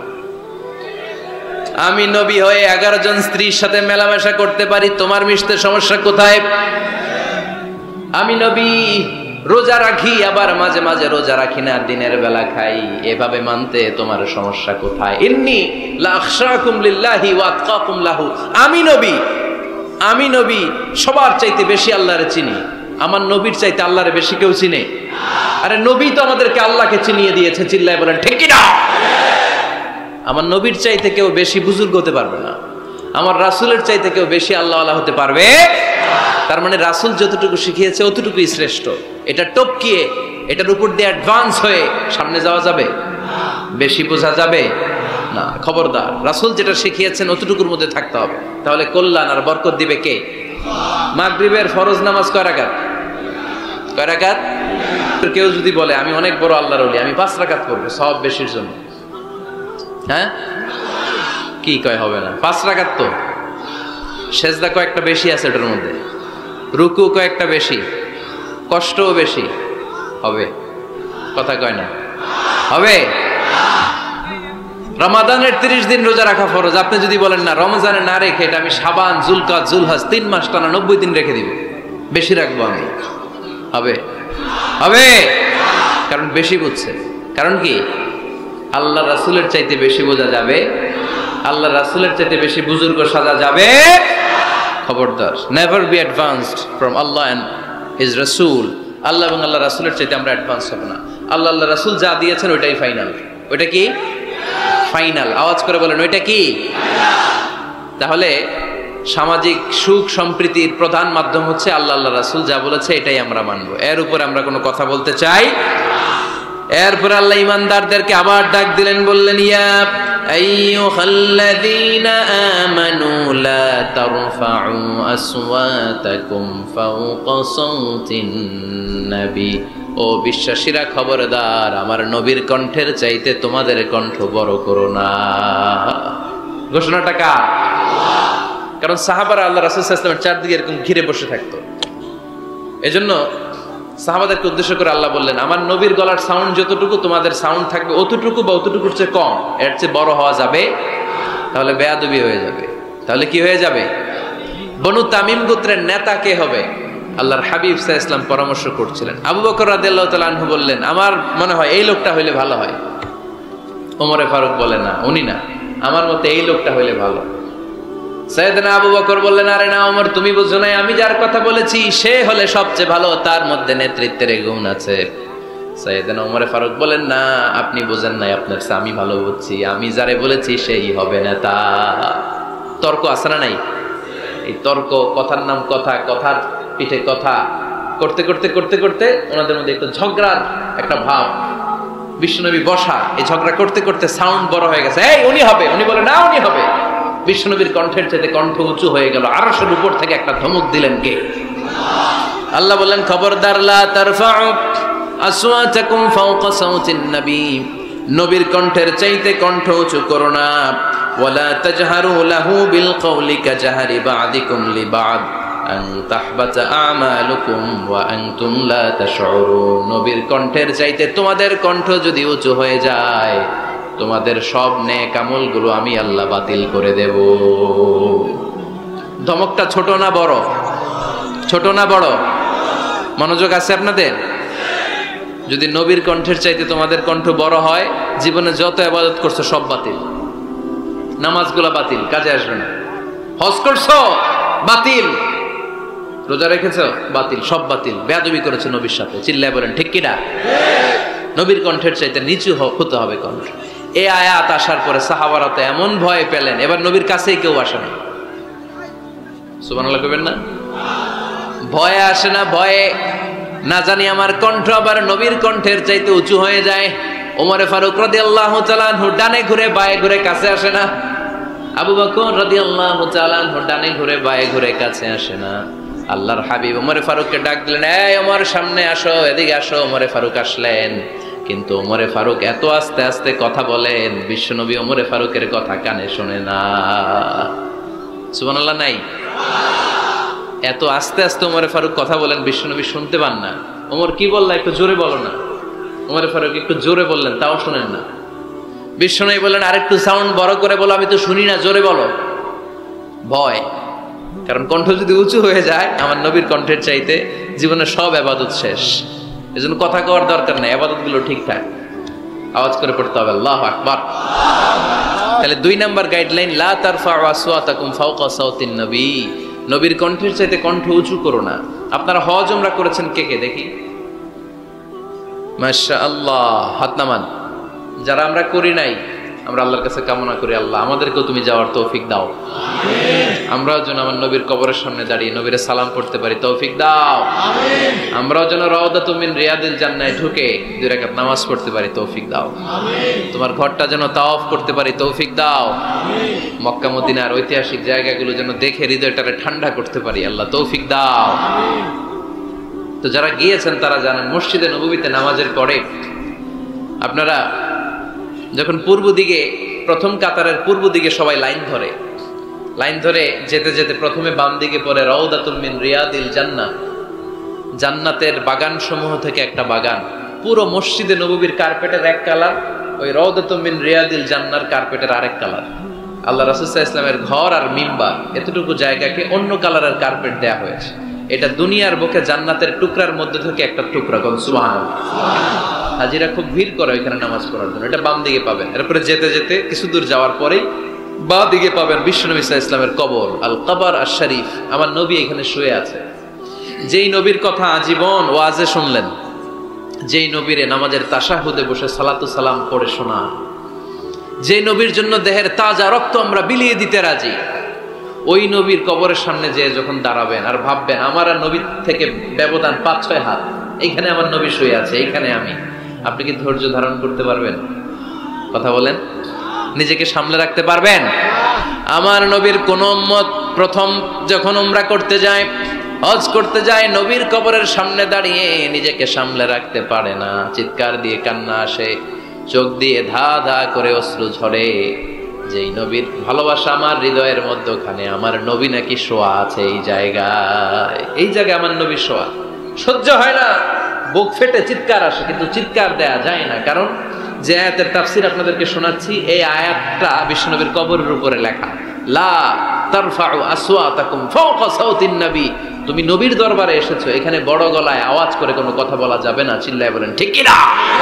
আমি নবী হয়ে 11 জন স্ত্রীর সাথে মেলামেশা করতে পারি, তোমার মিশতে সমস্যা কোথায়? আমি নবী রোজা রাখি, আবার মাঝে মাঝে রোজা রাখি না, দিনের বেলা খাই, এভাবে মানতে তোমার সমস্যা কোথায়? ইন্নী লা আখশাকুম লিল্লাহি ওয়া আতকাকুম লাহু, আমি নবী সবার চাইতে বেশি আল্লাহরে চিনি, আমার নবীর চাইতে আল্লাহরে বেশি কেউ চিনে? আরে নবী তো আমাদেরকে আল্লাহকে চিনিয়ে দিয়েছে, চিল্লায় বলেন ঠিক কি না? আমার নবীর চাইতে কেউ বেশি বুজুর্গ হতে পারবে না, আমার রাসূলের চাইতে কেউ বেশি আল্লাহওয়ালা হতে পারবে? তার মানে রাসূল যতটুকু শিখিয়েছে অতটুকুই শ্রেষ্ঠ। এটা টপকিয়ে এটার উপর দিয়ে অ্যাডভান্স হয়ে সামনে যাওয়া যাবে? বেশি বোঝা যাবে না। খবরদার, রাসূল যেটা শিখিয়েছেন অতটুকুর মধ্যে থাকতে হবে, তাহলে কল্যাণ আর বরকত দিবে কে? মাগরিবের ফরজ নামাজ কয় রাকাত? কয় রাকাত? কেউ যদি বলে আমি অনেক বড় আল্লাহর ওলি, আমি 5 রাকাত পড়বো সওয়াব বেশির জন্য, হ্যাঁ কি কয়? হবে না। 5 রাকাত তো, সেজদা কয়েকটা বেশি আছে এটার মধ্যে, রুকু কয়েকটা বেশি, কষ্টও বেশি, হবে? কথা কয় না, হবে? রমাদানের 30 দিন রোজা রাখা ফরজ, আপনি যদি বলেন না রমজানে না রেখে এটা আমি শাবান, জুলকাদ, জুলহজ 3 মাস টানা 90 দিন রেখে দিব, বেশি রাখবো আমি, হবে? হবে? কারণ বেশি বুঝছে। কারণ কি? আল্লাহ রাসূলের চাইতে বেশি বোঝা যাবে, আল্লাহ রাসূলের চাইতে বেশি বুজুর্গ সাজা যাবে? খবরদার, never be advanced from Allah and his রাসূল। আল্লাহ এবং আল্লাহ রাসূলের চাইতে আমরা অ্যাডভান্স হব না। আল্লাহ আল্লাহ রাসূল যা দিয়েছেন ওইটাই ফাইনাল। ওইটা কি ফাইনাল? আওয়াজ করে বলেন ওইটা কি? তাহলে সামাজিক সুখ সম্প্রীতির প্রধান মাধ্যম হচ্ছে আল্লাহ আল্লাহ রাসূল যা বলেছে এটাই আমরা মানবো, এর উপর আমরা কোনো কথা বলতে চাই। এরপর আল্লাহ ইমানদারদেরকে আবার ডাক দিলেন, বললেন ইয়া আইয়ুহাল্লাযীনা আমানু লা তারফাউ আসওয়াতাকুম ফাওকা সাওতিন নবী, ও বিশ্বাসীরা খবরদার, আমার নবীর কণ্ঠের চাইতে তোমাদের কণ্ঠ বড় করো না। ঘোষণাটা কার? কারণ সাহাবারা আল্লাহ রাসূল সাল্লাল্লাহু আলাইহি ওয়াসাল্লামের চারদিকে এরকম ঘিরে বসে থাকতো, এজন্য সাহাবাদেরকে উদ্দেশ্য করে আল্লাহ বললেন আমার নবীর গলার সাউন্ড যতটুকু তোমাদের সাউন্ড থাকবে অতটুকু বা অতটুকুর চেয়ে কম, এর চেয়ে বড় হওয়া যাবে তাহলে বেয়াদবি হয়ে যাবে। তাহলে কি হয়ে যাবে? বনু তামিম গোত্রের নেতা কে হবে? আল্লাহর হাবিব সাল্লাল্লাহু আলাইহি ওয়াসাল্লাম পরামর্শ করছিলেন। আবু বকর রাদিয়াল্লাহু তাআলা আনহু বললেন আমার মনে হয় এই লোকটা হইলে ভালো হয়। ওমরে ফারুক বলে না, উনি না, আমার মতে এই লোকটা হইলে ভালো। সাইয়েদনা আবু বকর বললেন আরে না ওমর, তুমি বুঝো নাই, আমি যার কথা বলেছি সে হলে সবচেয়ে ভালো, তার মধ্যে নেতৃত্বের গুণ আছে। সাইয়েদনা ওমর ফারুক বলেন, না আপনি বোঝেন নাই, আপনার চেয়ে আমি ভালো বুঝছি, আমি যারে বলেছি সেই হবে নেতা। তর্ক আছে না নাই? এই তর্ক, কথার নাম কথা, কথার পিঠে কথা করতে করতে করতে করতে ওনাদের মধ্যে একটু ঝগড়ার একটা ভাব। বিশ্বনবী বসা, এই ঝগড়া করতে করতে সাউন্ড বড় হয়ে গেছে, এই উনি হবে, উনি বলে না উনি হবে। বিশ্বনবীর কণ্ঠের চাইতে কণ্ঠ উঁচু হয়ে গেল, আরশের উপর থেকে একটা ধমক দিলেন কে? আল্লাহ বললেন, খবরদার লা তারফাউ আসওয়াতাকুম ফাওকা সাউতিন নবী, নবীর কণ্ঠের চাইতে কণ্ঠ উঁচু করো না। ওয়ালা তাজহারু লাহু বিল কওলি কাজহারি বা'দিকুম লিবা'দ আন তাহবাতা আমালুকুম ওয়া আনতুম লা তাশউরুন। নবীর কণ্ঠের চাইতে তোমাদের কণ্ঠ যদি উঁচু হয়ে যায়, তোমাদের সব নেক আমলগুলো আমি আল্লাহ বাতিল করে দেব। ধমকটা ছোট না বড়? ছোট না বড়? মনোযোগ আছে আপনাদের? যদি নবীর কণ্ঠের চাইতে তোমাদের কণ্ঠ বড় হয়, জীবনে যত ইবাদত করছো সব বাতিল, নামাজগুলো বাতিল, কাজে আসবে না। হজ করছো বাতিল, রোজা রেখেছো বাতিল, সব বাতিল। বেয়াদবি করেছো নবীর সাথে, চিল্লায় বলেন ঠিক কিনা? নবীর কণ্ঠের চাইতে নিচু হতে হবে কণ্ঠ। এই আয়াত আসার পরে সাহাবারা তো এমন ভয় পেলেন, এবার নবীর কাছেই কেউ আসে না। সুবহানাল্লাহ কইবেন না? ভয়ে আসে না, ভয়ে না জানি আমার কণ্ঠ আবার নবীর কণ্ঠের চাইতে উঁচু হয়ে যায়। ওমরে ফারুক রাদিয়াল্লাহু তাআলা আনহু ডানে ঘুরে বায়ে ঘুরে কাছে আসে না। আবু বকর রাদিয়াল্লাহু তাআলা আনহু ডানে ঘুরে বায়ে ঘুরে কাছে আসে না। আল্লাহর হাবিব ওমরে ফারুককে ডাক দিলেন, এই ওমর সামনে আসো, এদিকে আসো। ওমরে ফারুক আসলেন, কিন্তু ওমরে ফারুক এত আস্তে আস্তে কথা বলেন, বিশ্বনবী ওমরে ফারুকের কথা কানে শোনে না। সুবহানাল্লাহ নাই? এত আস্তে আস্তে ওমরে ফারুক কথা বলেন, বিশ্বনবী শুনতে পান না। ওমর কি বললা, একটু জোরে বলো না। ওমরে ফারুক একটু জোরে বললেন, তাও শুনেন না। বিশ্বনবী বললেন, আরেকটু সাউন্ড বড় করে বলো, আমি তো শুনি না, জোরে বলো। ভয়, কারণ কণ্ঠ যদি উঁচু হয়ে যায় আমার নবীর কণ্ঠের চাইতে, জীবনের সব ইবাদত শেষ। এজন্য কথা কওয়ার দরকার নেই, ইবাদত গুলো ঠিকঠাক আওয়াজ করে পড়তে হবে আল্লাহু আকবার। তাহলে 2 নাম্বার গাইডলাইন, লা তারফাউ আসওয়াতাকুম ফাওকা সাউতিন নবী, নবীর কণ্ঠের চাইতে কণ্ঠ উঁচু করো না। আপনারা হজ উমরা করেছেন কে কে দেখি? মাশাআল্লাহ, হাত নামান। যারা আমরা করি নাই, আমরা আল্লাহর কাছে কামনা করি, আল্লাহ আমাদেরকেও তুমি যাওয়ার তৌফিক দাও। আমরাও যেন আমার নবীর কবরের সামনে দাঁড়িয়ে নবীর সালাম পড়তে পারি, তৌফিক দাও। আমরাও যেন রাউদাতুম মিন রিয়াদিল জান্নাহে ঢুকে 2 রাকাত নামাজ পড়তে পারি, তৌফিক দাও। তোমার ঘরটা যেন তাওয়াফ করতে পারি, তৌফিক দাও। মক্কা মদিনার ঐতিহাসিক জায়গাগুলো যেন দেখে হৃদয়টারে ঠান্ডা করতে পারি, আল্লাহ তৌফিক দাও। তো যারা গিয়েছেন তারা জানেন, মসজিদে নববীতে নামাজের পরে আপনারা যখন পূর্ব দিকে, প্রথম কাতারের পূর্ব দিকে সবাই লাইন ধরে যেতে যেতে প্রথমে বাম দিকে পড়ে রাউদাতুম মিন রিয়াদিল জান্নাহ, জান্নাতের বাগান সমূহ থেকে একটা বাগান। পুরো মসজিদে নববীর কার্পেটের এক কালার, ওই রাউদাতুম মিন রিয়াদিল জান্নাহর কার্পেটের আরেক কালার। আল্লাহ রাসূল সাল্লাল্লাহু আলাইহি ওয়াসাল্লামের ঘর আর মিম্বার এতটুকু জায়গাকে অন্য কালারের কার্পেট দেয়া হয়েছে। এটা দুনিয়ার বুকে জান্নাতের টুকরার মধ্যে থেকে একটা টুকরা। সুবহানাল্লাহ। হাজিরা খুব ভিড় করে ওইখানে নামাজ পড়ার জন্য। এটা বাম দিকে পাবেন। এরপরে যেতে যেতে কিছু দূর যাওয়ার পরেই বাঁ দিকে পাবেন বিশ্বনবী সাল্লাল্লাহু আলাইহি ওয়াসাল্লামের কবর, আল কবর আশ শরীফ। আমার নবী এখানে শুয়ে আছে। যেই নবীর কথা আজীবন ওয়াজে শুনলেন, যেই নবীরে নামাজের তাশাহুদে বসে সালাতু সালাম পড়ে শোনা, যেই নবীর জন্য দেহের তাজা রক্ত আমরা বিলিয়ে দিতে রাজি, ওই নবীর কবরের সামনে যে যখন দাঁড়াবেন আর ভাববেন আমার আর নবীর থেকে ব্যবধান 5-6 হাত, এইখানে আমার নবী শুয়ে আছে, এইখানে আমি, আপনি কি ধৈর্য ধারণ করতে পারবেন? কথা বলেন, নিজেকে সামলে রাখতে পারবেন? আমার নবীর কোন উম্মত প্রথম যখন উমরা করতে যায়, হজ করতে যায়, নবীর কবরের সামনে দাঁড়িয়ে নিজেকে সামলে রাখতে পারে না, চিৎকার দিয়ে কান্না আসে, চোখ দিয়ে ধা ধা করে অশ্রু ঝরে। যেই নবীর ভালোবাসা আমার হৃদয়ের মধ্যখানে, আমার নবী নাকি শোয়া আছে এই জায়গায় আমার নবী শোয়া। সহ্য হয় না, বুক ফেটে চিৎকার আসে, কিন্তু চিৎকার দেয়া যায় না। কারণ যে আয়াতের তাফসীর আপনাদেরকে শোনাচ্ছি, এই আয়াতটা বিশ্বনবীর কবরের উপরে লেখা। লা তারফাউ আসওয়াতাকুম ফাওকা সাউতিন নবী, তুমি নবীর দরবারে এসেছো, এখানে বড় গলায় আওয়াজ করে কোনো কথা বলা যাবে না। চিল্লায় বলেন ঠিক কি না?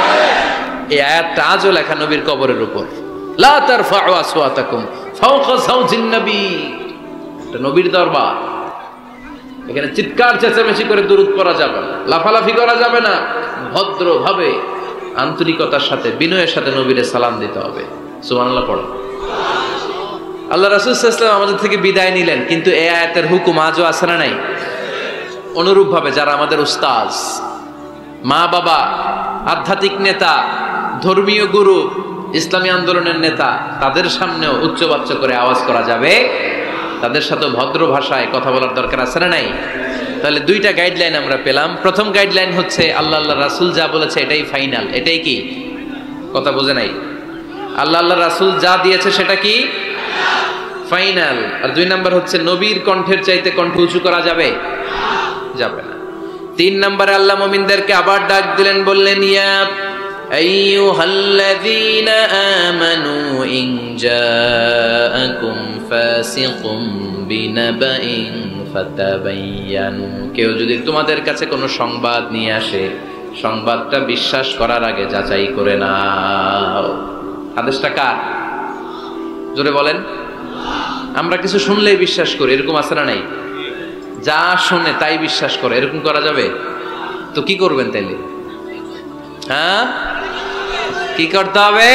এই আয়াতটা আজও লেখা নবীর কবরের উপর। লা তারফাউ আসওয়াতাকুম ফাওকা সাউতিন নবী, এটা নবীর দরবার। এখানে চিৎকার চেঁচামেচি করে দুরূদ পড়া যাবে না, লাফালাফি করা যাবে না, ভদ্রভাবে আন্তরিকতার সাথে বিনয়ের সাথে নবীরে সালাম দিতে হবে। সুবহানাল্লাহ পড়ো। আল্লাহ রাসূল সাল্লাল্লাহু আলাইহি ওয়াসাল্লাম আমাদের থেকে বিদায় নিলেন, কিন্তু এই আয়াতের হুকুম আজও আছে না নাই? অনুরূপভাবে যারা আমাদের উস্তাজ, মা বাবা, আধ্যাত্মিক নেতা, ধর্মীয় গুরু, ইসলামী আন্দোলনের নেতা, তাদের সামনেও উচ্চবাচ্য করে আওয়াজ করা যাবে, তাদের সাথে ভদ্র ভাষায় কথা বলার দরকার আছে না নাই? তাহলে দুইটা গাইডলাইন আমরা পেলাম। প্রথম গাইডলাইন হচ্ছে আল্লাহ রাসূল যা বলেছে এটাই ফাইনাল। এটাই কি? কথা বোঝে নাই? আল্লাহ রাসূল যা দিয়েছে সেটা কি ফাইনাল। আর দুই নাম্বার হচ্ছে নবীর কণ্ঠের চাইতে কণ্ঠ উঁচু করা যাবে? যাবে না। তিন নম্বরে আল্লাহ মুমিনদেরকে আবার ডাক দিলেন, বললেন ইয়া আইয়ুহাল্লাযীনা আমানু ইন জাআকুম ফাসিকুম বিনাবাইন ফাতাবায়ানু। কেউ যদি তোমাদের কাছে কোনো সংবাদ নিয়ে আসে, সংবাদটা বিশ্বাস করার আগে যাচাই করে নাও। আদেশটা কার? জোরে বলেন। আমরা কিছু শুনলেই বিশ্বাস করি, এরকম আছে না নাই? যা শুনে তাই বিশ্বাস করে, এরকম করা যাবে? তো কি করবেন তাইলে? হ্যাঁ, কি করতে হবে?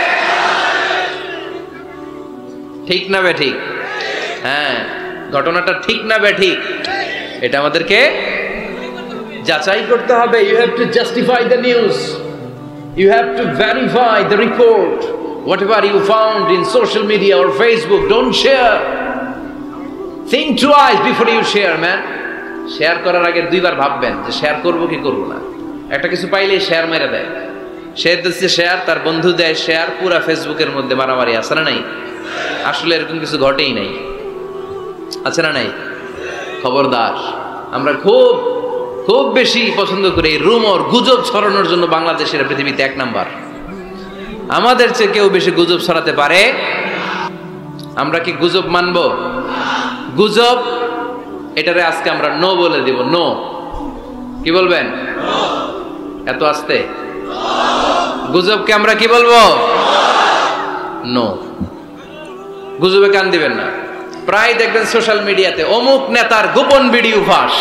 ঠিক না বে ঠিক? হ্যাঁ, ঘটনাটা ঠিক না বে ঠিক, এটা আমাদেরকে যাচাই করতে হবে। You have to justify the news, you have to verify the report. Whatever you found in social media or Facebook, don't share. Think twice before you share, man. Share করার আগে দুইবার ভাববেন যে শেয়ার করব কি করব না। একটা কিছু পাইলেই শেয়ার মেরে দেয়। সে দিচ্ছে শেয়ার, তার বন্ধু দেয় শেয়ার, পুরা ফেসবুকের মধ্যে মারামারি আছে না নাই? আসলে এরকম কিছু ঘটেই নাই, আছে না নাই? খবরদার, আমরা খুব খুব বেশি পছন্দ করি এই রুমর, গুজব ছড়ানোর জন্য বাংলাদেশের পৃথিবীতে এক নাম্বার। আমাদের চেয়ে কেউ বেশি গুজব ছড়াতে পারে? আমরা কি গুজব মানব? গুজব এটারে আজকে আমরা নো বলে দিব। নো। কি বলবেন? এত আস্তে? গুজবকে আমরা কি বলবো? নো। গুজবে কান দিবেন না। প্রায় দেখবেন সোশ্যাল মিডিয়াতে অমুক নেতার গোপন ভিডিও ফাঁস।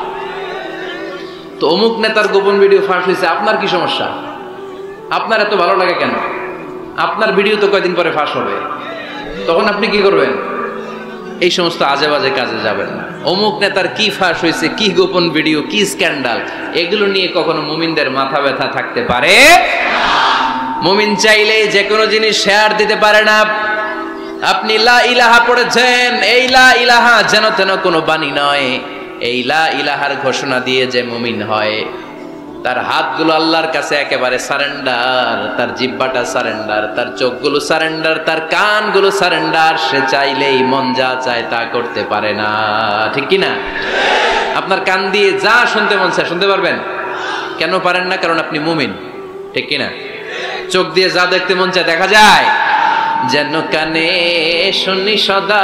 তো অমুক নেতার গোপন ভিডিও ফাঁস হয়েছে, আপনার কি সমস্যা? আপনার এত ভালো লাগে কেন? আপনার ভিডিও তো কয়দিন পরে ফাঁস হবে, তখন আপনি কি করবেন? এই সমস্ত আজে বাজে কাজে যাবেন না। অমুক নেতার কি ফাঁস হয়েছে, কি গোপন ভিডিও, কি স্ক্যান্ডাল, এগুলো নিয়ে কখনো মুমিনদের মাথা ব্যথা থাকতে পারে? মুমিন চাইলেই যে কোনো জিনিস শেয়ার দিতে পারে না। আপনি লা ইলাহা পড়েছেন, এই লা ইলাহা যেন তেন কোনো বাণী নয়। এই লা ইলাহার ঘোষণা দিয়ে যে মুমিন হয়, তার হাতগুলো আল্লাহর কাছে একেবারে সারেন্ডার, তার জিহ্বাটা সারেন্ডার, তার চোখগুলো সারেন্ডার, তার কানগুলো সারেন্ডার। সে চাইলেই মন যা চায় তা করতে পারে না, ঠিক কি না? আপনার কান দিয়ে যা শুনতে মন চায় শুনতে পারবেন? কেন পারেন না? কারণ আপনি মুমিন, ঠিক কি না? চোখ দিয়ে যা দেখতে মন চায় দেখা যায়। যেন কানে শুনি সদা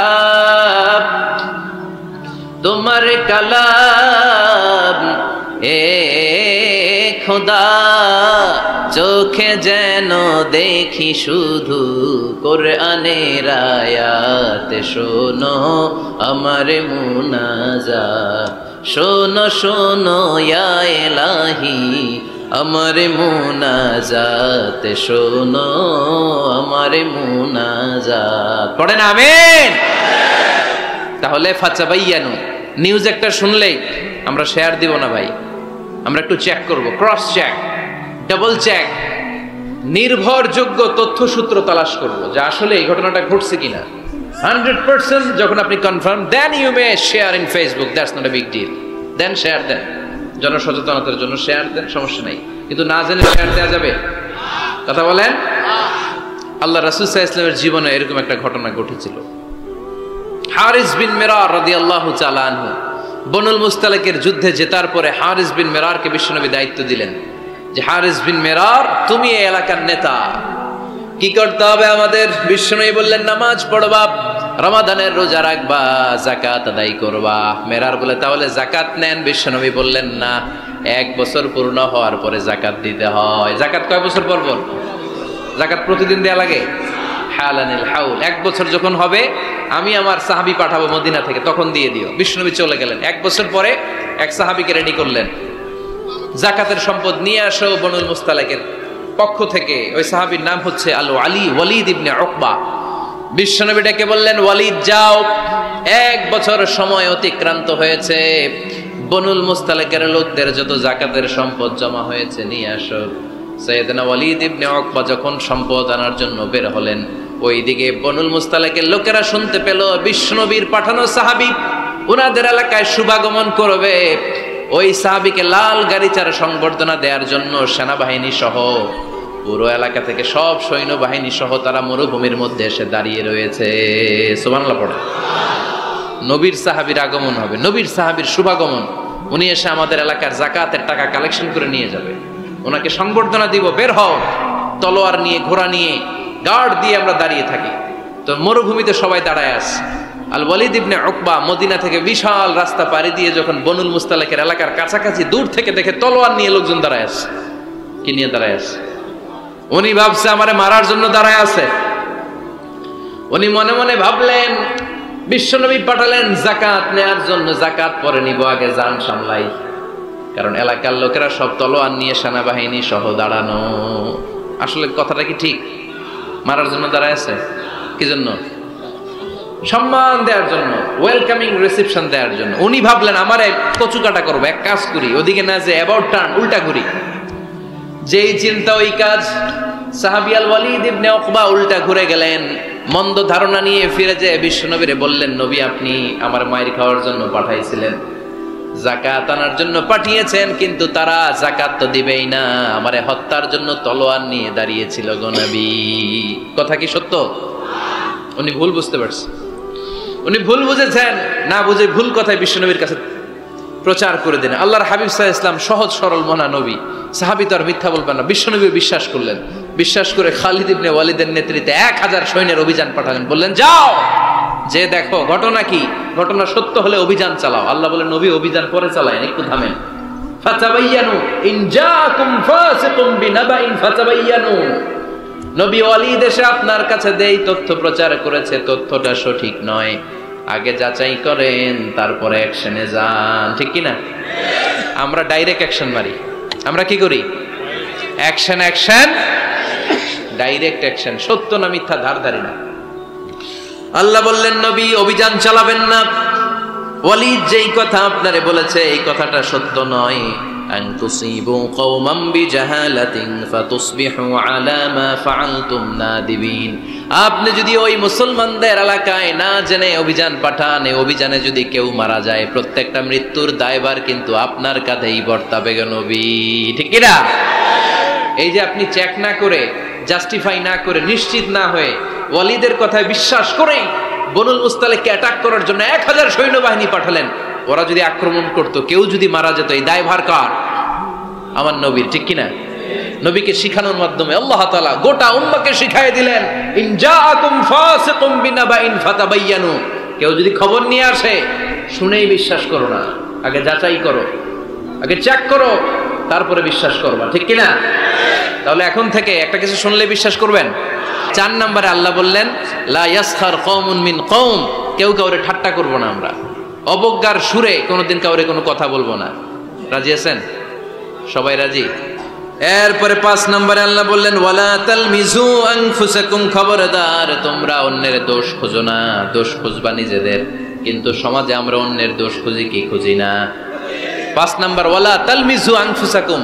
তোমার কালাম, এ খোদা চোখে যেন দেখি শুধু কোরআনের আয়াত। শোনো আমার মুনাজাত, শোনো শোনো ইয়া ইলাহি আমার মুনাজাত, শোনো আমার মুনাজাত। পড়েন আমিন। তাহলে ফাতাবায়ানু, নিউজ একটা শুনলেই আমরা শেয়ার দিব না ভাই, আমরা একটু চেক করব, ক্রস চেক, ডাবল চেক, নির্ভরযোগ্য তথ্যসূত্র তালাশ করব যে আসলে এই ঘটনাটা ঘটছে কিনা। 100% যখন আপনি confirm, then you may share in Facebook, that's not a big deal. দেন শেয়ার দেন, জনসচেতনতার জন্য শেয়ার দেন, সমস্যা নাই। কিন্তু না জেনে শেয়ার দেওয়া যাবে? কথা বলেন। আল্লাহ রাসূল সাল্লাল্লাহু আলাইহি ওয়াসাল্লামের জীবনে এরকম একটা ঘটনা ঘটেছিল। হারিস বিন মিরার রাদিয়াল্লাহু তাআলা আনহু বনুল মুস্তালিকের যুদ্ধে জেতার পরে হারিস বিন মিরারকে বিশ্বনবী দায়িত্ব দিলেন যে হারিস বিন মিরার, তুমি এই এলাকার নেতা, কি করতে হবে আমাদের? বিশ্বনবী বললেন নামাজ পড়বা, রমাদানের রোজা রাখবা, যাকাত আদায় করবা। মিরার বলে তাহলে যাকাত নেন। বিশ্বনবী বললেন না, 1 বছর পূর্ণ হওয়ার পরে যাকাত দিতে হয়। যাকাত কয় বছর পর পর? যাকাত প্রতিদিন দেয়া লাগে। হালানিল হাউল, 1 বছর যখন হবে আমি আমার সাহাবী পাঠাবো মদিনা থেকে, তখন দিয়ে দিও। বিশ্বনবী চলে গেলেন। 1 বছর পরে এক সাহাবীকে রেডি করলেন, জাকাতের সম্পদ নিয়ে আসো বনুল মুস্তালিকের পক্ষ থেকে। ওই সাহাবীর নাম হচ্ছে ওয়ালিদ ইবনে উকবা। বিশ্বনবী ডেকে বললেন, ওয়ালিদ যাও, 1 বছর সময় অতিক্রান্ত হয়েছে, বনুল মুস্তালিকের লোকদের যত জাকাতের সম্পদ জমা হয়েছে নিয়ে আসো। সাইয়েদনা ওয়ালিদ ইবনে উকবা যখন সম্পদ আনার জন্য বের হলেন, ওইদিকে বনুল মুস্তালিকের লোকেরা শুনতে পেল বিশ্বনবীর পাঠানো সাহাবী উনাদের এলাকায় শুভাগমন করবে। ওই সাহাবীকে লাল গাড়িচার সংবর্ধনা দেওয়ার জন্য সেনাবাহিনী সহ পুরো এলাকা থেকে সব সৈন্যবাহিনী সহ তারা মরুভূমির মধ্যে এসে দাঁড়িয়ে রয়েছে। সুবহানাল্লাহ পড়ে। নবীর সাহাবীর আগমন হবে, নবীর সাহাবীর শুভাগমন। উনি এসে আমাদের এলাকার জাকাতের টাকা কালেকশন করে নিয়ে যাবে, ওনাকে সংবর্ধনা দিব, বের হও। তলোয়ার নিয়ে, ঘোড়া নিয়ে, গার্ড দিয়ে আমরা দাঁড়িয়ে থাকি। তো মরুভূমিতে সবাই দাঁড়ায় আছে। Al Walid ibn Uqba Medina থেকে বিশাল রাস্তা পাড়ি দিয়ে যখন বনুল মুস্তালিকের এলাকার কাছাকাছি দূর থেকে দেখে তলোয়ার নিয়ে লোকজন দাঁড়ায় আছে। কি নিয়ে দাঁড়ায় আছে? উনি ভাবছে আমারে মারার জন্য দাঁড়ায় আছে। উনি মনে মনে ভাবলেন বিশ্বনবী পাঠালেন জাকাত নেয়ার জন্য, জাকাত পরে নিব, আগে জান সামলাই। কারণ এলাকার লোকেরা সব তলোয়ার নিয়ে সেনাবাহিনী সহ দাঁড়ানো। আসলে কথাটা কি ঠিক? মারার জন্য দাঁড়ায় আছে কি জন্য? সম্মান দেওয়ার জন্য, ওয়েলকামিং রিসেপশন দেওয়ার জন্য। উনি ভাবলেন আমারে কচু কাটা করবো, এক কাজ করি, ওদিকে না যে অ্যাবাউট টার্ন, উল্টা ঘুরি। যেই চিন্তা ওই কাজ। সাহাবী আল ওয়ালিদ ইবনে উকবা উল্টা ঘুরে গেলেন, মন্দ ধারণা নিয়ে ফিরে যেয়ে বিশ্বনবীরে বললেন, নবী আপনি আমার মায়ের খাওয়ার জন্য পাঠাইছিলেন, জাকাত আনার জন্য পাঠিয়েছেন, কিন্তু তারা জাকাত তো দিবেই না, আমারে হত্যার জন্য তলোয়ার নিয়ে দাঁড়িয়েছিল গো নবী। কথা কি সত্য? উনি ভুল বুঝতে পারছেন, উনি ভুল বুঝেছেন। না বুঝে ভুল কথায় বিশ্বনবীর কাছে প্রচার করে দিলেন। আল্লাহর হাবিব সাল্লাল্লাহু আলাইহি ওয়াসাল্লাম সহজ সরল মনা নবী, সাহাবী তো আর মিথ্যা বলবেন না। বিশ্বনবী বিশ্বাস করলেন। বিশ্বাস করে খালিদ ইবনে ওয়ালিদের নেতৃত্বে 1000 সৈন্যের অভিযান পাঠালেন। বললেন যাও, যে দেখো ঘটনা কি, ঘটনা সত্য হলে অভিযান চালাও। আল্লাহ বলেন নবী অভিযান পরে চালায়েন, একটু থামেন। ফাতাবায়ানু ইন জাআকুম ফাসিকুম বিনাবাইন ফাতাবায়ানু। নবী ওয়ালিদ এসে আপনার কাছে দেই তথ্য প্রচার করেছে, তথ্যটা সঠিক নয়, আগে যাচাই করেন, তারপরে অ্যাকশনে যান। ঠিক কি না? আমরা ডাইরেক্ট অ্যাকশন মারি। আমরা কি করি? Action, action, direct action. সত্য না মিথ্যা ধার ধারি না। আল্লাহ বললেন নবী অভিযান চালাবেন না। ওয়ালিদ যেই কথা আপনারে বলেছে এই কথাটা সত্য নয়। আন তুসিবু কওমান বিজাহালাতিন ফাতুসবিহু আলা মা ফাআলতুম নাদিবিন। আপনি যদি ওই মুসলমানদের এলাকায় না জেনে অভিযান পাঠান, এই অভিযানে যদি কেউ মারা যায়, প্রত্যেকটা মৃত্যুর দায়ভার কিন্তু আপনার কাঁধেই বর্তাবে গো নবী। ঠিক কি না? এই যে আপনি চেক না করে, জাস্টিফাই না করে, নিশ্চিত না হয়ে ওয়ালিদের কথায় বিশ্বাস করেই বনুল মুস্তালিককে অ্যাটাক করার জন্য 1000 সৈন্যবাহিনী পাঠালেন। ওরা যদি আক্রমণ করতো, কেউ যদি মারা যেত, এই দায়ভার কার? আমার নবীর। ঠিক কিনা? নবীকে শিখানোর মাধ্যমে আল্লাহ তাআলা গোটা উম্মাহকে শিখাই দিলেন, ইন জাআকুম ফাসিকুম বিনাবাইন ফাতাবায়ানু। কেউ যদি খবর নিয়ে আসে, শুনেই বিশ্বাস করো না, আগে যাচাই করো, আগে চেক করো, তারপরে বিশ্বাস করবা। ঠিক কিনা? তাহলে এখন থেকে একটা কিছু শুনলে বিশ্বাস করবেন। 4 নম্বরে আল্লাহ বললেন লা ইয়াসখার কওমুন মিন কওম। কেউ কাউরে ঠাট্টা করব না আমরা, অবজ্ঞার সুরে কোনোদিন কাউরে কোনো কথা বলবো না। রাজি আছেন? সবাই রাজি? এরপরে 5 নম্বরে আল্লাহ বললেন ওয়ালা তালমিজু আনফুসাকুম। খবরদার তোমরা অন্যের দোষ খোঁজো না, দোষ খুঁজবা নিজেদের। কিন্তু সমাজে আমরা অন্যের দোষ খুঁজি কি খুঁজি না? 5 নম্বর ওয়ালা তালমিজু আনফুসাকুম,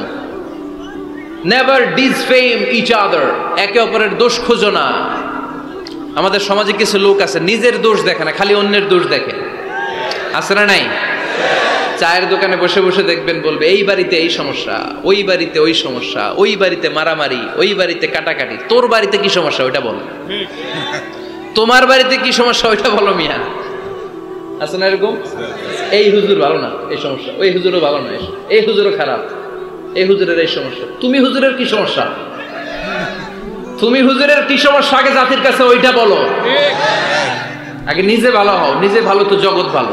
নেভার ডিসফেম ইচ আদার। একে অপরের দোষ খোঁজো না। আমাদের সমাজে কিছু লোক আছে নিজের দোষ দেখে না, খালি অন্যের দোষ দেখে। আছে না নাই? চায়ের দোকানে বসে বসে দেখবেন বলবে এই বাড়িতে এই সমস্যা, ওই বাড়িতে ওই সমস্যা, ওই বাড়িতে মারামারি, ওই বাড়িতে কাটাকাটি। তোর বাড়িতে কি সমস্যা ওইটা বল, তোমার বাড়িতে কি সমস্যা ওইটা বলো মিয়া। আছে না এরকম? এই হুজুর ভালো না, এই সমস্যা, ওই হুজুরও ভালো না, এই হুজুরও খারাপ, এই হুজুরের এই সমস্যা। তুমি হুজুরের কি সমস্যা? তুমি হুজুরের কি সমস্যা আগে জাতির কাছে ওইটা বলো। আগে নিজে ভালো হও, নিজে ভালো তো জগৎ ভালো।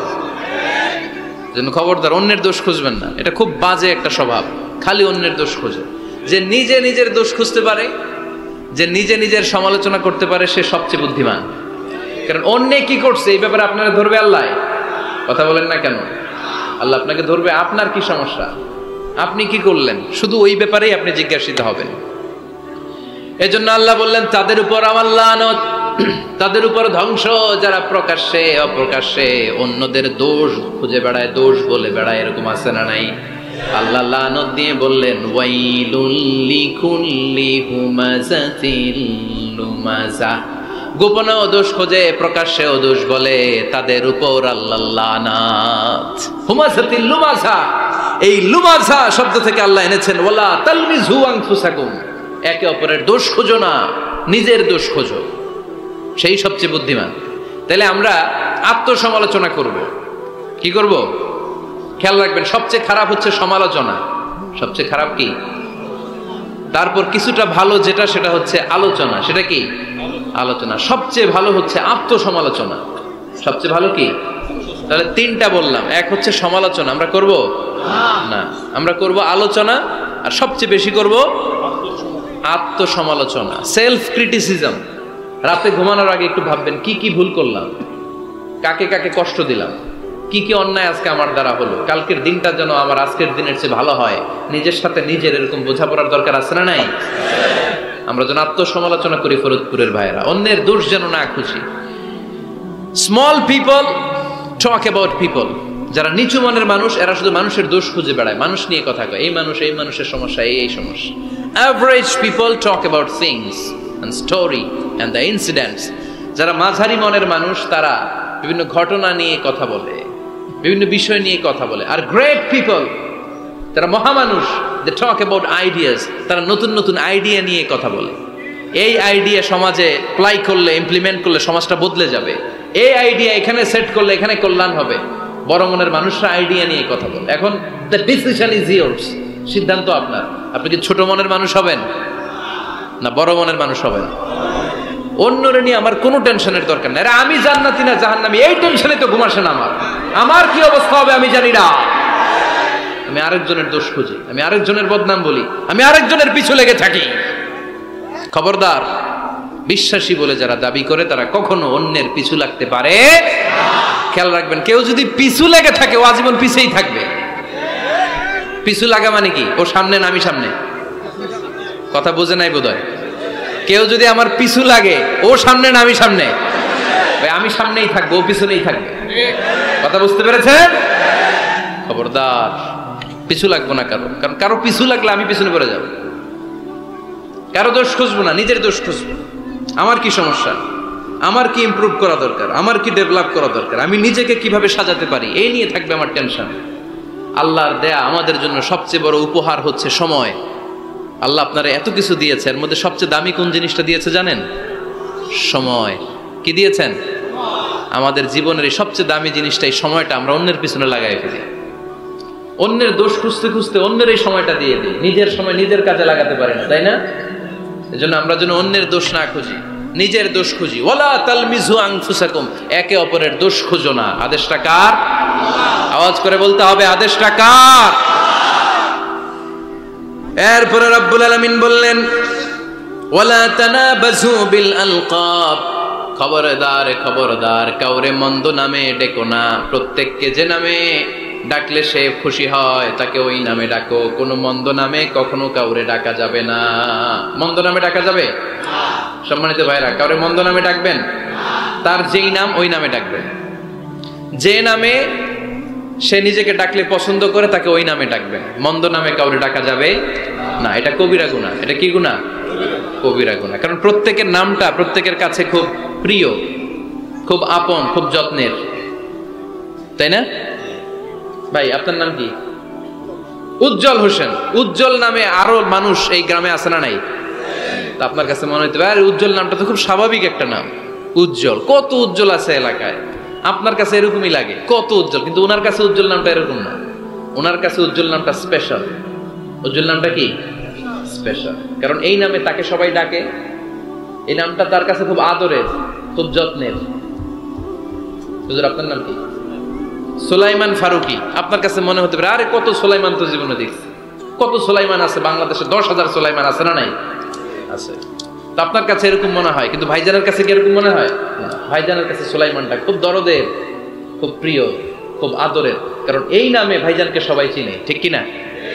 যেন খবরদার অন্যের দোষ খুঁজবেন না। এটা খুব বাজে একটা স্বভাব, খালি অন্যের দোষ খোঁজে। যে নিজে নিজের দোষ খুঁজতে পারে, যে নিজে নিজের সমালোচনা করতে পারে, সে সবচেয়ে বুদ্ধিমান। কারণ অন্যে কি করছে এই ব্যাপারে আপনারা ধরবে আল্লাহ। কথা বলেন না কেন? আল্লাহ আপনাকে ধরবে আপনার কি সমস্যা। আপনি কি করলেন, শুধু ওই ব্যাপারেই আপনি জিজ্ঞাসিত হবেন। এজন্য আল্লাহ বললেন তাদের উপর আমার লানত, তাদের উপর ধ্বংস, যারা প্রকাশ্যে অপ্রকাশ্যে অন্যদের দোষ খুঁজে বেড়ায়, দোষ বলে বেড়ায়, এরকম আছে না নাই? আল্লাহ লানত দিয়ে বললেন ওয়াইলুল লিকুল্লি হুমাযাতিল লুমাযা, গোপনেও দোষ খোঁজে প্রকাশ্যেও দোষ বলে, তাদের উপর আল্লাহ লানাত। হুমাযাতিল লুমাযা, এই লুমাযা শব্দ থেকে আল্লাহ এনেছেন ওয়ালা তালমিযু আনফুসাকুম, একে অপরের দোষ খোঁজো না, নিজের দোষ খোঁজো, সেই সবচেয়ে বুদ্ধিমান। তাহলে আমরা আত্মসমালোচনা করব। কি করব? খেয়াল রাখবেন, সবচেয়ে খারাপ হচ্ছে সমালোচনা। সবচেয়ে খারাপ কি? তারপর কিছুটা ভালো যেটা, সেটা হচ্ছে আলোচনা। সেটা কি? আলোচনা। সবচেয়ে ভালো হচ্ছে আত্মসমালোচনা। সবচেয়ে ভালো কি? তাহলে তিনটা বললাম। এক হচ্ছে সমালোচনা, আমরা করব না, আমরা করব আলোচনা, আর সবচেয়ে বেশি করব আত্মসমালোচনা, সেলফ ক্রিটিসিজম। রাতে ঘুমানোর আগে একটু ভাববেন কি কি ভুল করলাম, কাকে কাকে কষ্ট দিলাম, কি কি অন্যায় আজকে আমার দ্বারা হলো, কালকের দিনটা যেন আমার আজকের দিনের চেয়ে ভালো হয়। নিজের সাথে নিজের এরকম বোঝাপড়ার দরকার আছে না নাই? আমরা যেন আত্মসমালোচনা করি ফরিদপুরের ভাইয়েরা, অন্যের দোষ যেন না খুঁজি। Small people talk about people, যারা নিচু মনের মানুষ এরা শুধু মানুষের দোষ খুঁজে বেড়ায়, মানুষ নিয়ে কথা কয়, এই মানুষ, এই মানুষের সমস্যা, এই সমস্যা। Average people talk about things and story and the incidents. যারা মাঝারি মনের মানুষ তারা বিভিন্ন ঘটনা নিয়ে কথা বলে, বিভিন্ন বিষয় নিয়ে কথা বলে। আর গ্রেট পিপল, তারা মহামানুষ, দে টক অ্যাবাউট আইডিয়াস, তারা নতুন নতুন আইডিয়া নিয়ে কথা বলে। এই আইডিয়া সমাজে অ্যাপ্লাই করলে, ইমপ্লিমেন্ট করলে সমাজটা বদলে যাবে। এই আইডিয়া এখানে সেট করলে এখানে কল্যাণ হবে। বড় মনের মানুষরা আইডিয়া নিয়ে কথা বলে। এখন দ্য ডিসিশন ইজ ইয়ার্স, সিদ্ধান্ত আপনার। আপনি কি ছোট মনের মানুষ হবেন না বড় মনের মানুষ হবেন? অন্যরে নিয়ে আমার কোনো টেনশনের দরকার নেই। আমি জান্নাতি না জাহান্নামী, এই টেনশনে তো ঘুম আসে না আমার। আমার কি অবস্থা হবে আমি জানি না। আমি আরেকজনের দোষ খুঁজি, আমি আরেকজনের বদনাম বলি, আমি আরেকজনের পিছু লেগে থাকি। খবরদার, বিশ্বাসী বলে যারা দাবি করে তারা কখনো অন্যের পিছু লাগতে পারে। খেয়াল রাখবেন, কেউ যদি পিছু লেগে থাকে ও আজীবন পিছেই থাকবে। পিছু লাগা মানে কি? ও সামনে না আমি সামনে? কথা বুঝে নাই বোধহয়। কেউ যদি আমার পিছু লাগে, ও সামনে না আমি সামনে? আমি সামনেই থাকবো, ও পিছনেই থাকবে। কথা বুঝতে পেরেছেন? খবরদার, পিছু লাগবো না কারো, কারণ কারো পিছু লাগলে আমি পিছনে পড়ে যাব। কারো দোষ খুঁজবো না, নিজের দোষ খুঁজবো। আমার কি সমস্যা, আমার কি ইমপ্রুভ করা দরকার, আমার কি ডেভেলপ করা দরকার, আমি নিজেকে কিভাবে সাজাতে পারি, এই নিয়ে থাকবে আমার টেনশন। আল্লাহর দেয়া আমাদের জন্য সবচেয়ে বড় উপহার হচ্ছে সময়। আল্লাহ আপনারা এত কিছু দিয়েছে, এর মধ্যে সবচেয়ে দামি কোন জিনিসটা দিয়েছে জানেন? সময়। কি দিয়েছেন? আমাদের জীবনের এই সবচেয়ে দামি জিনিসটা, এই সময়টা আমরা অন্যের পিছনে লাগাই ফেলি। অন্যের দোষ খুঁজতে খুঁজতে অন্যের এই সময়টা দিয়ে দিই, নিজের সময় নিজের কাজে লাগাতে পারি না, তাই না? এজন্য আমরা যেন অন্যের দোষ না খুঁজি, নিজের দোষ খুঁজি। ওয়ালা তালমিযু আনফুসাকুম, একে অপরের দোষ খুঁজো না। আদেশটা কার? আওয়াজ করে বলতে হবে, আদেশটা কার? এরপরে রব্বুল আলামিন বললেন ওয়ালা তানাবাযু বিল আলকাব, খবরদার খবরদার, কাউরে মন্দ নামে ডেকো না। প্রত্যেককে যে নামে ডাকলে সে খুশি হয় তাকে ওই নামে ডাকো। কোনো মন্দ নামে কখনো কাউরে ডাকা যাবে না। মন্দ নামে ডাকা যাবে? সম্মানিত ভাইরা, কাউরে মন্দ নামে ডাকবেন? তার যেই নাম ওই নামে ডাকবেন। যে নামে সে নিজেকে ডাকলে পছন্দ করে তাকে ওই নামে ডাকবেন। মন্দ নামে কাউরে ডাকা যাবে না। এটা কবিরা গুনাহ। এটা কি গুনাহ? কবিরা গুনাহ। কারণ প্রত্যেকের নামটা প্রত্যেকের কাছে খুব প্রিয়, খুব আপন, খুব যত্নের, তাই না? ভাই আপনার নাম কি? উজ্জ্বল হোসেন। উজ্জ্বল নামে আরো মানুষ এই গ্রামে আছে না নাই? তা আপনার কাছে মনে হইতে পারে উজ্জ্বল নামটা তো খুব স্বাভাবিক একটা নাম। উজ্জ্বল, কত উজ্জ্বল আছে এলাকায়, আপনার কাছে এরকমই লাগে কত উজ্জ্বল, কিন্তু ওনার কাছে উজ্জ্বল নামটা এরকম না। ওনার কাছে উজ্জ্বল নামটা স্পেশাল। উজ্জ্বল নামটা কি? স্পেশাল। কারণ এই নামে তাকে সবাই ডাকে, এই নামটা তার কাছে খুব আদরের, খুব যত্নের। হুজুর আপনার নাম কি? সুলাইমান ফারুকি। আপনার কাছে মনে হতে পারে আরে কত সুলাইমান তো জীবনে দেখছি, কত সুলাইমান আছে বাংলাদেশে, 10,000 সুলাইমান আছে না নাই? আছে। তো আপনার কাছে এরকম মনে হয়, কিন্তু ভাইজানের কাছে কি এরকম মনে হয়? ভাইজানের কাছে সুলাইমানটা খুব দরদের, খুব প্রিয়, খুব আদরের। কারণ এই নামে ভাইজানকে সবাই চিনে, ঠিক কিনা?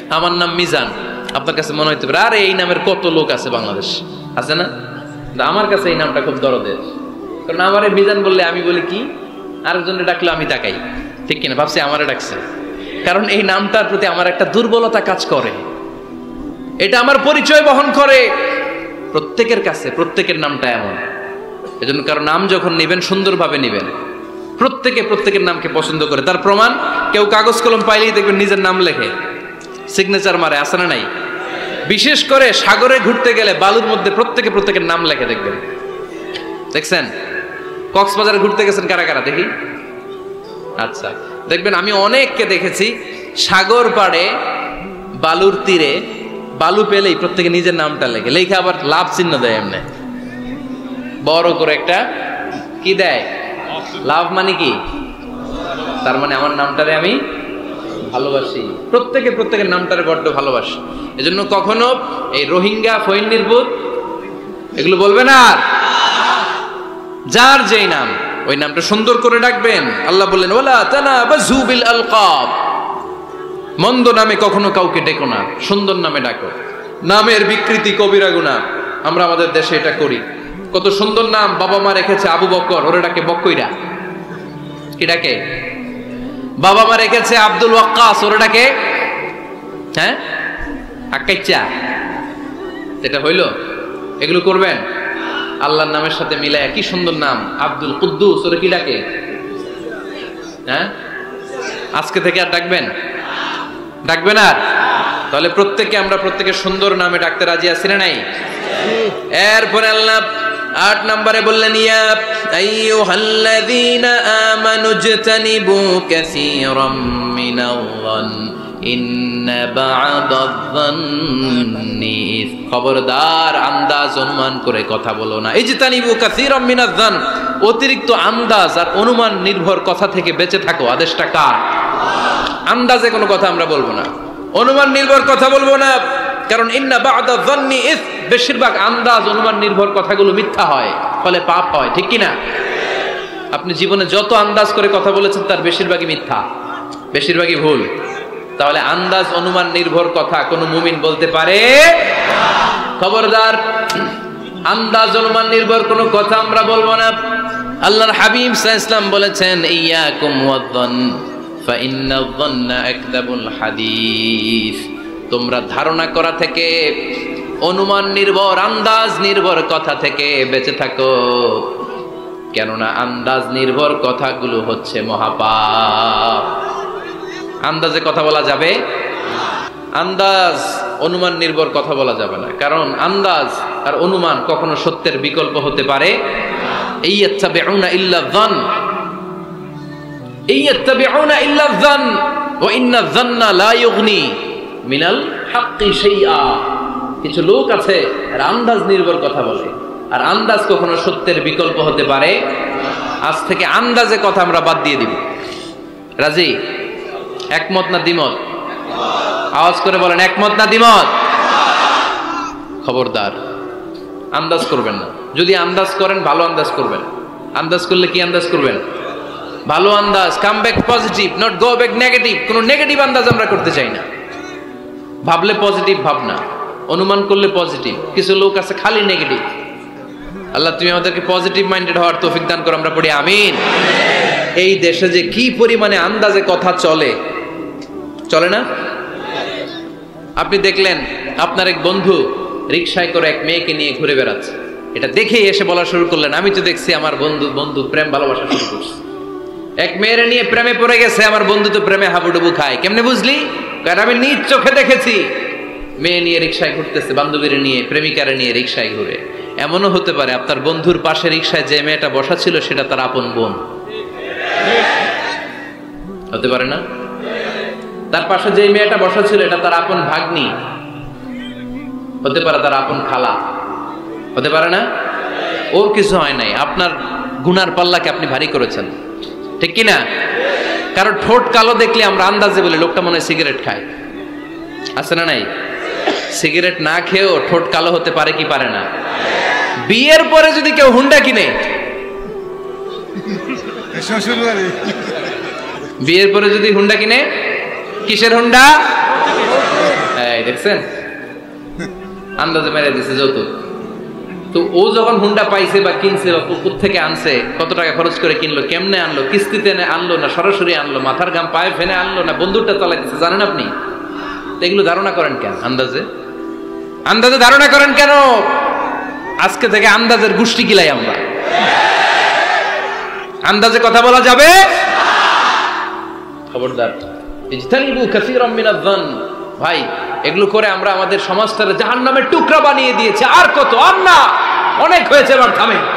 আমার নাম মিজান, আপনার কাছে মনে হইতে পারে আরে এই নামের কত লোক আছে বাংলাদেশ, আছে না? আমার কাছে এই নামটা খুব দরদের, কারণ আমারে মিজান বললে আমি বলি কি, আরেকজনে ডাকলে আমি তাকাই, ঠিক কিনা? ভাবছি আমারে ডাকছে, কারণ এই নামটার প্রতি আমার একটা দুর্বলতা কাজ করে, এটা আমার পরিচয় বহন করে প্রত্যেকের কাছে। প্রত্যেকের নামটা এমন, এজন্য কারো নাম যখন নেবেন সুন্দরভাবে নেবেন। প্রত্যেকে প্রত্যেকের নামকে পছন্দ করে, তার প্রমাণ কেউ কাগজ কলম পাইলেই দেখবেন নিজের নাম লেখে, সিগনেচার মারে, আছে না নাই? বিশেষ করে সাগরে ঘুরতে গেলে বালুর মধ্যে প্রত্যেকে প্রত্যেকের নাম লেখে, দেখবেন, দেখছেন? কক্সবাজারে ঘুরতে গেছেন কারা কারা দেখি? আচ্ছা, দেখবেন আমি অনেককে দেখেছি সাগর পাড়ে বালুর তীরে বালু পেলেই প্রত্যেকে নিজের নামটা লেখে, লেখে আবার লাভ চিহ্ন দেয়, এমনি বড় করে একটা কি দেয়, লাভ মানে কি, তার মানে আমার নামটারে আমি ভালোবাসি। প্রত্যেকে প্রত্যেকের নামটারে বড্ড ভালোবাসি। এজন্য কখনো এই রোহিঙ্গা ফইন নির্বুত এগুলো বলবে না, আর যার যেই নাম ওই নামটা সুন্দর করে ডাকবেন। আল্লাহ বললেন ওয়ালা তানাবাযু বিল আলকাব, মন্দ নামে কখনো কাউকে ডেকো না, সুন্দর নামে ডাকো। নামের বিকৃতি কবিরা গুনাহ, আমরা আমাদের দেশে এটা করি। কত সুন্দর নাম বাবা মা রেখেছে, আবু বকর, ওরে ডাকে বকইরা, কি ডাকে? বাবা মা রেখেছে আব্দুল ওয়াক্কাস, ওরে ডাকে হ্যাঁ আকাইচা। এটা হইল? এগুলো করবেন? আল্লাহর নামের সাথে মিলায় কি সুন্দর নাম, আব্দুল কুদ্দুস, ওরে কি ডাকে? হ্যাঁ, আজকে থেকে আর ডাকবেন? ডাকবেন আর? তাহলে প্রত্যেককে আমরা প্রত্যেকের সুন্দর নামে ডাকতে রাজি আছি না নাই? এরপরে আল্লাহ 8 নম্বরে বললেন ইয়া আইয়ুহাল্লাযীনা আমানু জতানিবু কাসীরাম মিনাল-যন ইন্না বা'দায-যন্নি, খবরদার আন্দাজ অনুমান করে কথা বলো না। ইজতানিবু কাসীরাম মিনাল-যন, অতিরিক্ত আন্দাজ আর অনুমান নির্ভর কথা থেকে বেঁচে থাকো। আদেশটা কার? আন্দাজে কোনো কথা আমরা বলবো না, অনুমান নির্ভর কথা বলবো না, কারণ ইন্না বা'দায-যন্নি ইস, বেশিরভাগ আন্দাজ অনুমান নির্ভর কথাগুলো মিথ্যা হয়, ফলে পাপ হয়, ঠিক কিনা? আপনি জীবনে যত আন্দাজ করে কথা বলেছেন তার বেশিরভাগই মিথ্যা, বেশিরভাগই ভুল। তাহলে আন্দাজ অনুমান নির্ভর কথা কোনো মুমিন বলতে পারে? খবরদার, আন্দাজ অনুমান নির্ভর কোনো কথা আমরা বলবো না। আল্লাহর হাবিব সাল্লাল্লাহু আলাইহি ওয়াসাল্লাম বলেছেন ইয়াকুম ওয়ায-যন ফা ইন্নায-যন্না আকযাবুল হাদিস, তোমরা ধারণা করা থেকে, অনুমান নির্ভর আন্দাজ নির্ভর কথা থেকে বেঁচে থাকো, কেননা আন্দাজ নির্ভর কথাগুলো হচ্ছে মহাপাপ। আন্দাজে কথা বলা যাবে? আন্দাজ অনুমান নির্ভর কথা বলা যাবে না, কারণ আন্দাজ আর অনুমান কখনো সত্যের বিকল্প হতে পারে। ইয়াত্তাবিউনা ইল্লা-যন, ইয়াত্তাবিউনা ইল্লা-যন ওয়া ইন্নায-যন্না লা ইউগনি মিনাল হাক্কি শাইআ। কিছু লোক আছে আর আন্দাজ নির্ভর কথা বলে, আর আন্দাজ কখনো সত্যের বিকল্প হতে পারে। আজ থেকে আন্দাজে কথা আমরা বাদ দিয়ে দিব। রাজি? একমত না দ্বিমত? আওয়াজ করে বলেন একমত না দ্বিমত? খবরদার আন্দাজ করবেন না। যদি আন্দাজ করেন ভালো আন্দাজ করবেন। আন্দাজ করলে কি আন্দাজ করবেন? ভালো আন্দাজ। Come back positive, not go back negative. কোনো নেগেটিভ আন্দাজ আমরা করতে চাই না। ভাবলে পজিটিভ ভাবনা, অনুমান করলে পজিটিভ। কিছু লোক আছে খালি নেগেটিভ। আল্লাহ তুমি আমাদেরকে পজিটিভ মাইন্ডেড হওয়ার তৌফিক দান করো, আমরা পড়ি আমিন। এই দেশে যে কি পরিমাণে আন্দাজে কথা চলে, চলে না? আপনি দেখলেন আপনার এক বন্ধু রিকশায় করে এক মেয়েকে নিয়ে ঘুরে বেড়াচ্ছে, এটা দেখেই এসে বলা শুরু করলেন আমি তো দেখছি আমার বন্ধু প্রেম ভালোবাসা শুরু করছে, এক মেয়ের নিয়ে প্রেমে পড়ে গেছে, আমার বন্ধু তো প্রেমে হাবুডুবু খায়। কেমনে বুঝলি? কারণ আমি নিজ চোখে দেখেছি। মেয়ে নিয়ে রিকশায় ঘুরতেছে, বান্ধবীর নিয়ে, প্রেমিকারে নিয়ে রিকশায় ঘুরে। এমনও হতে পারে আপনার বন্ধুর পাশে রিকশায় যে মেয়েটা বসা ছিল সেটা তার আপন বোন, হতে পারে না? তার পাশে যে মেয়েটা বসা ছিল এটা তার আপন ভাগ্নি, হতে পারে তার আপন খালা, হতে পারে না? ওর কিছু হয় নাই, আপনার গুনার পাল্লাকে আপনি ভারী করেছেন, ঠিক কিনা? কারণ ঠোঁট কালো দেখলে আমরা আন্দাজে বলি লোকটা মনে হয় সিগারেট খায়, আছে না নাই? সিগারেট না খেয়েও ঠোঁট কালো হতে পারে কি পারে না? বিয়ের পরে যদি কেউ হুন্ডা কিনে, বিয়ের পরে যদি হুন্ডা কিনে, কিসের হুন্ডা? দেয়, দেখছেন? আন্দাজে মেরে দিছে যৌতুক। তো ও যখন হুন্ডা পাইছে বা কিনছে বা পুকুর থেকে আনছে, কত টাকা খরচ করে কিনলো, কেমনে আনলো, কিস্তিতে আনলো না সরাসরি আনলো, মাথার ঘাম পায়ে ফেনে আনলো না বন্দুকটা চালাইতেছে, জানেন আপনি? এগুলো ধারণা করেন কেন? আন্দাজে ধারণা করেন কেন? আজকে থেকে আন্দাজের গোষ্ঠী কিলাই আমরা। আন্দাজে কথা বলা যাবে? খবরদার। ইজতানিবু কাসীরাম মিনায-যন। ভাই, এগুলো করে আমরা আমাদের সমাজটারে জাহান্নামের টুকরা বানিয়ে দিয়েছি। আর কত? আর না, অনেক হয়েছে, এবার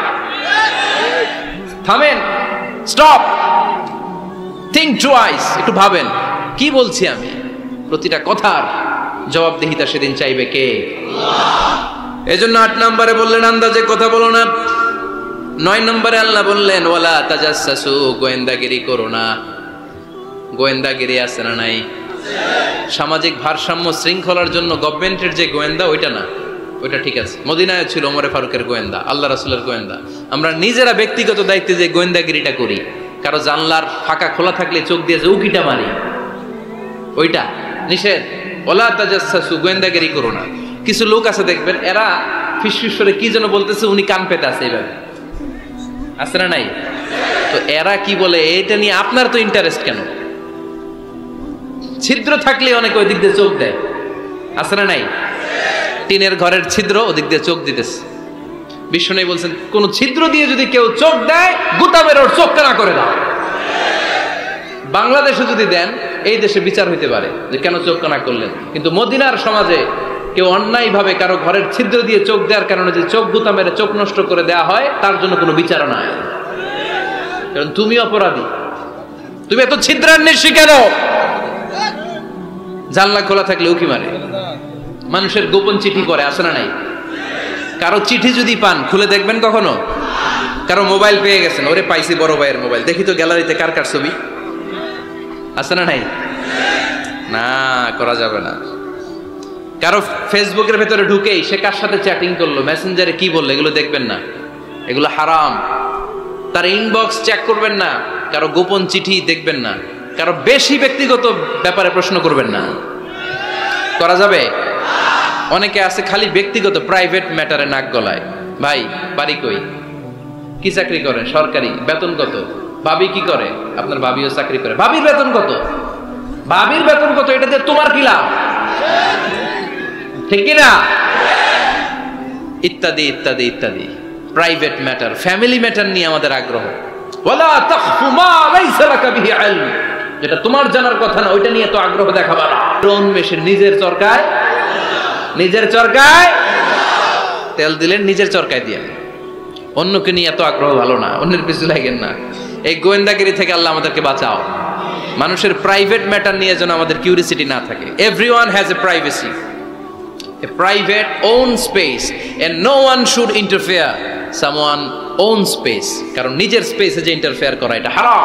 থামেন, স্টপ, থিংক টুয়াইস। একটু ভাবেন কি বলছি আমি। প্রতিটা কথার জবাবদিহিতা সেদিন চাইবে কে? এজন্য 8 নম্বরে বললেন আন্দাজে কথা বলো না। 9 নম্বরে আল্লাহ বললেন ওয়ালা তাজাসসু, গোয়েন্দাগিরি করো না। গোয়েন্দাগিরি আছে না নাই? সামাজিক ভারসাম্য শৃঙ্খলার জন্য গভর্নমেন্টের যে গোয়েন্দা, ওইটা না, ওইটা ঠিক আছে। মদিনায় ছিল ওমরে ফারুকের গোয়েন্দা, আল্লাহ রাসূলের গোয়েন্দা। আমরা নিজেরা ব্যক্তিগত দায়িত্বে যে গোয়েন্দাগিরিটা করি, কারো জানলার ফাঁকা খোলা থাকলে চোখ দিয়ে যে উকিটা মারি, ওইটা নিষেধ। ওয়ালা তাজাসসু, গোয়েন্দাগিরি করো না। কিছু লোক আছে দেখবেন, এরা ফিসফিস করে কি যেন বলতেছে, উনি কান পেতে আছে, এইভাবে আছে না নাই? তো এরা কি বলে এটা নিয়ে আপনার তো ইন্টারেস্ট কেন? ছিদ্র থাকলে অনেকে ওই দিক দিয়ে চোখ দেয়, আছে না নাই? টিনের ঘরের ছিদ্র, ওদিক দিয়ে চোখ দিতেছে। বিষ্ণু বলছেন কোন ছিদ্র দিয়ে যদি কেউ চোখ দেয়, গুতামের ওর চোখ কানা করে দাও। বাংলাদেশে যদি দেন, এই দেশে বিচার হইতে পারে যে কেন চোখ কানা করলেন। কিন্তু মদিনার সমাজে কেউ অন্যায় ভাবে কারো ঘরের ছিদ্র দিয়ে চোখ দেওয়ার কারণে যে চোখ গুতা মেরে চোখ নষ্ট করে দেওয়া হয়, তার জন্য কোনো বিচার নাই। কারণ তুমি অপরাধী, তুমি এত ছিদ্রান্বেষী কেন? জানলা খোলা থাকলে উকি মারে, মানুষের গোপন চিঠি করে, আছে না নাই? কারো চিঠি যদি পান, খুলে দেখবেন কখনো? কারো মোবাইল পেয়ে গেছেন, ওরে পাইছি বড় ভাইয়ের মোবাইল, দেখি তো গ্যালারিতে কার কার ছবি, আছে না নাই? না, করা যাবে না। কারো ফেসবুকের ভেতরে ঢুকেই সে কার সাথে চ্যাটিং করলো, মেসেঞ্জারে কি বললো, এগুলো দেখবেন না, এগুলো হারাম। তার ইনবক্স চেক করবেন না, কারো গোপন চিঠি দেখবেন না, কারো বেশি ব্যক্তিগত ব্যাপারে প্রশ্ন করবেন না। করা যাবে? অনেকে আছে খালি ব্যক্তিগত প্রাইভেট ম্যাটারে নাক গলায়। ভাই, বাড়ি কই, কি চাকরি করেন, সরকারি, বেতন কত? ভাবি কি করে? আপনার ভাবিও চাকরি করে, ভাবির বেতন কত? ভাবির বেতন কত? এটা দিয়ে তোমার কি লাভ? ঠিক কিনা? ইত্যাদি ইত্যাদি ইত্যাদি। প্রাইভেট ম্যাটার, ফ্যামিলি ম্যাটার নিয়ে আমাদের আগ্রহ। ওয়ালা তাখফু মা লাইসা লাকা বিহি ইলম, যেটা তোমার জানার কথা না, ওইটা নিয়ে তো আগ্রহ দেখাবা না। মেশে নিজের চরকায় তেল দিলেন, নিজের চরকায় দিয়ে। অন্যকে নিয়ে এত আগ্রহ ভালো না, অন্যের পিছু লাগেন না। এই গোয়েন্দাগিরি থেকে আল্লাহ আমাদেরকে বাঁচাও। মানুষের প্রাইভেট ম্যাটার নিয়ে যেন আমাদের কিউরিসিটি না থাকে। Everyone has a privacy, a private own space, and no one should interfere someone own space, কারণ নিজের স্পেসে যে ইন্টারফেয়ার করা এটা হারাম।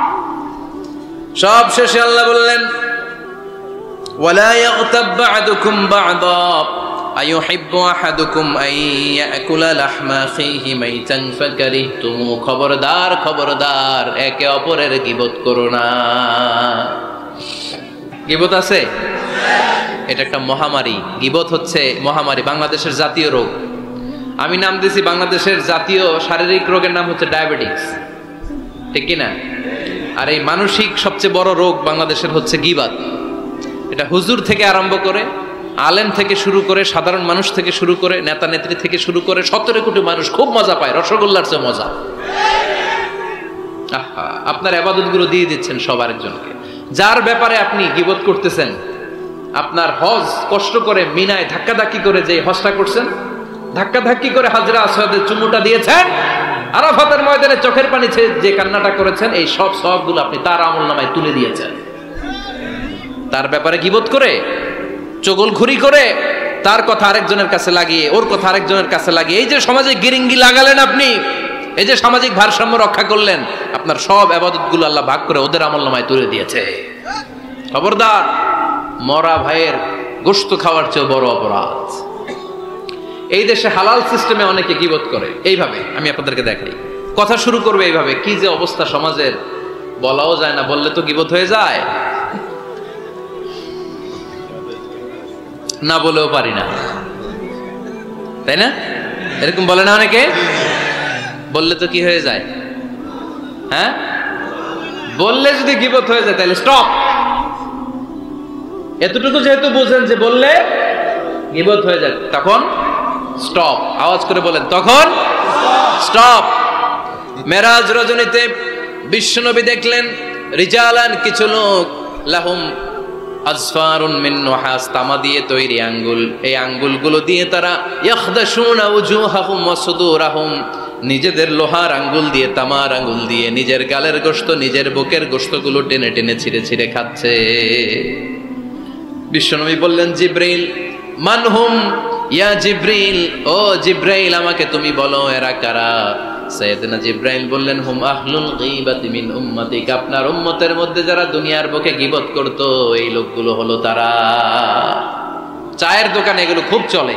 সব শেষে আল্লাহ বললেন ওয়ালা ইয়াগতাব বা'দুকুম বা'দা আইয়ুহিব্বু আহাদুকুম আন ইয়াকুলা লাহমা আখিহি মাইতান ফাকারিহতুম। খবরদার, খবরদার, একে অপরের গীবত করো না। গীবত আছে, এটা একটা মহামারী। গীবত হচ্ছে মহামারী, বাংলাদেশের জাতীয় রোগ। আমি নাম দিয়েছি বাংলাদেশের জাতীয় শারীরিক রোগের নাম হচ্ছে ডায়াবেটিস, ঠিক কিনা? আর এই মানসিক সবচেয়ে বড় রোগ বাংলাদেশের হচ্ছে গীবত। এটা হুজুর থেকে আরম্ভ করে, আলেম থেকে শুরু করে, সাধারণ মানুষ থেকে শুরু করে, নেতা নেত্রী থেকে শুরু করে 17 কোটি মানুষ খুব মজা পায়, রসগোল্লার চেয়ে মজা। আপনার ইবাদত গুলো দিয়ে দিচ্ছেন সব আরেকজনকে। যার ব্যাপারে আপনি গীবত করতেছেন, আপনার হজ কষ্ট করে মিনায় ধাক্কাধাক্কি করে যে হজটা করছেন, ধাক্কাধাক্কি করে হাজরা আসওয়াদের চুমুটা দিয়েছেন, আরাফাতের ময়দানে চোখের পানি ছেড়ে যে কান্নাটা করেছেন, এই সব সবগুলো আপনি তার আমলনামায় তুলে দিয়েছেন। তার ব্যাপারে গীবত করে, চগলখুরি করে, তার কথা আরেকজনের কাছে লাগিয়ে, ওর কথা আরেকজনের কাছে লাগিয়ে, এই যে সমাজে গিরিঙ্গি লাগালেন আপনি, এই যে সামাজিক ভারসাম্য রক্ষা করলেন, আপনার সব ইবাদতগুলো আল্লাহ ভাগ করে ওদের আমলনামায় তুলে দিয়েছে। খবরদার, মরা ভাইয়ের গোশত খাওয়ার চেয়ে বড় অপরাধ। এই দেশে হালাল সিস্টেমে অনেকে গীবত করে এইভাবে। আমি আপনাদেরকে দেখাই, কথা শুরু করবে এইভাবে। কি যে অবস্থা সমাজের, বলাও যায় না, বললে তো গীবত হয়ে যায়। না বলেও পারি না, তাই না? এরকম বলে না অনেকে? বললে তো কি হয়ে যায়? হ্যাঁ, বললে যদি গীবত হয়ে যায় তাহলে স্টপ। এতটুকু যেহেতু বুঝেন যে বললে গীবত হয়ে যায়, তখন স্টপ। আওয়াজ করে বলেন, তখন স্টপ। মেরাজ রজনীতে বিশ্বনবী দেখলেন রিজালান, কিছু লোক, লাহুম আজফারুন মিন নুহাস, তামা দিয়ে তৈরি আঙ্গুল, এই আঙ্গুলগুলো দিয়ে তারা ইয়াখদাশুনা উজুহাহুম ওয়া সুদুরাহুম, নিজেদের লোহার আঙ্গুল দিয়ে, তামার আঙ্গুল দিয়ে নিজের গালের গোশত, নিজের বুকের গোশতগুলো টেনে টেনে ছিঁড়ে ছিঁড়ে খাচ্ছে। বিশ্বনবী বললেন, জিব্রাইল, মানহুম ইয়া জিব্রাইল, ও জিব্রাইল আমাকে তুমি বলো এরা কারা? সাইয়েদনা জিব্রাইল বললেন, হুম আহলুল গীবাতি মিন উম্মতিক, আপনার উম্মতের মধ্যে যারা দুনিয়ার বুকে গীবত করত এই লোকগুলো হলো তারা। চায়ের দোকানে এগুলো খুব চলে,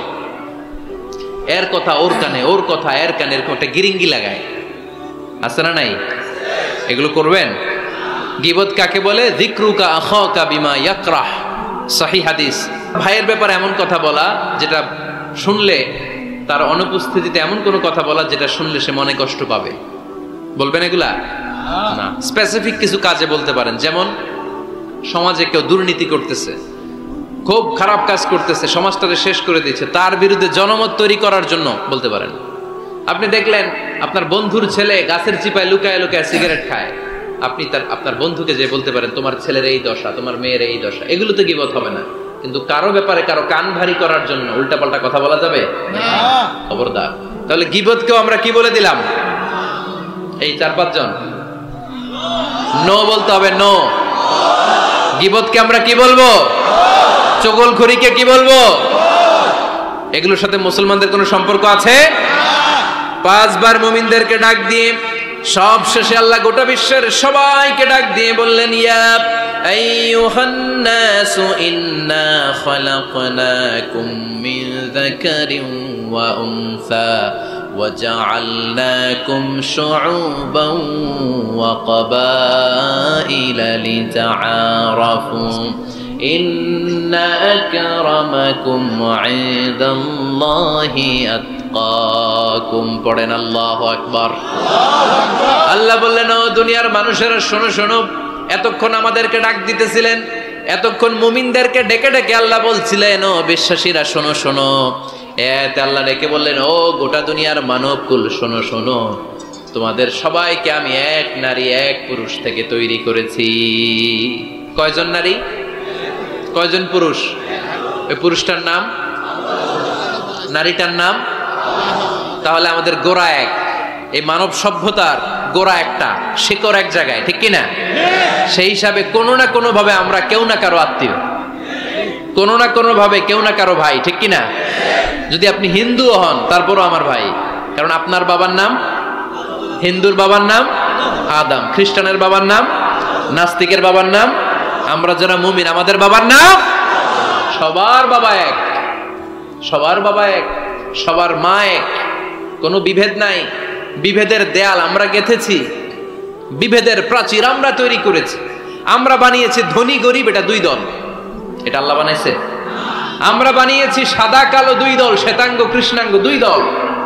এর কথা ওর কানে, ওর কথা এর কানে, এরকম একটা গিরিঙ্গি লাগায়, আছে না নাই? এগুলো করবেন? গীবত কাকে বলে? যিকরুকা আখাকা বিমা ইয়াকরাহ, সহিহ হাদিস। ভাইয়ের ব্যাপারে এমন কথা বলা যেটা শুনলে, তার অনুপস্থিতিতে এমন কোনো কথা বলা যেটা শুনলে সে মনে কষ্ট পাবে। বলবেন এগুলা? না। স্পেসিফিক কিছু কাজে বলতে পারেন, যেমন সমাজে কেউ দুর্নীতি করতেছে, খুব খারাপ কাজ করতেছে, সমাজটাকে শেষ করে দিচ্ছে, তার বিরুদ্ধে জনমত তৈরি করার জন্য বলতে পারেন। আপনি দেখলেন আপনার বন্ধুর ছেলে গাছের চিপায় লুকায় লুকায় সিগারেট খায়, আপনি আপনার বন্ধুকে যে বলতে পারেন তোমার ছেলের এই দশা, তোমার মেয়ের এই দশা। এগুলো তো গীবত হবে না, কিন্তু কারো ব্যাপারে কারো কান ভারী করার জন্য উল্টাপাল্টা কথা বলা যাবে? খবরদার। তাহলে গীবতকেও আমরা কি বলে দিলাম? এই 4-5 জন নো বলতে হবে, নো। গীবতকে আমরা কি বলবো? চগলখড়িকে কি বলবো? এগুলোর সাথে মুসলমানদের কোনো সম্পর্ক আছে? 5 বার মুমিনদেরকে ডাক দিয়ে সব শেষে আল্লাহ গোটা বিশ্বের সবাইকে ডাক দিয়ে বললেন, ইয়া আইয়ুহান নাসু ইন্না খালাকনাকুম মিন যাকারিন ওয়া উনসা ওয়া জাআলনাকুম শুউবান ওয়া ক্বাবাইলা লিতাআরাফু ইন্না আকরামাকুম ইনদাল্লাহি আতকাকুম। পড়েন আল্লাহু আকবার। আল্লাহ বললেন, ও দুনিয়ার মানুষেরা শোনো শোনো, এতক্ষণ আমাদেরকে ডাক দিতেছিলেন, এতক্ষণ মুমিনদেরকে ডেকে ডেকে আল্লাহ বলছিলেন, ও বিশ্বাসীরা শোনো শোনো। এতে আল্লাহ ডেকে বললেন, ও গোটা দুনিয়ার মানবকুল শোনো শোনো, তোমাদের সবাইকে আমি এক নারী এক পুরুষ থেকে তৈরি করেছি। কয়জন নারী, কয়জন পুরুষ? ওই পুরুষটার নাম, নারীটার নাম। তাহলে আমাদের গোড়া এক, এই মানব সভ্যতার গোড়া একটা, শিকড় এক জায়গায়, ঠিক কিনা? সেই হিসাবে কোনো না কোনো ভাবে আমরা কেউ না কারো আত্মীয়, কোনো না কোনো ভাবে কেউ না কারো ভাই, ঠিক কিনা? যদি আপনি হিন্দুও হন তারপরও আমার ভাই, কারণ আপনার বাবার নাম, হিন্দুর বাবার নাম আদম, খ্রিস্টানের বাবার নাম, নাস্তিকের বাবার নাম, আমরা যারা মুমিন আমাদের বাবার নাম, সবার বাবা এক, সবার বাবা এক, সবার মা এক, কোনো বিভেদ নাই। বিভেদের দেয়াল আমরা গেঁথেছি, বিভেদের প্রাচীর আমরা তৈরি করেছি, আমরা বানিয়েছি ধনী গরিব এটা 2 দল, এটা আল্লাহ বানাইছে? আমরা বানিয়েছি সাদা কালো 2 দল, শ্বেতাঙ্গ কৃষ্ণাঙ্গ 2 দল,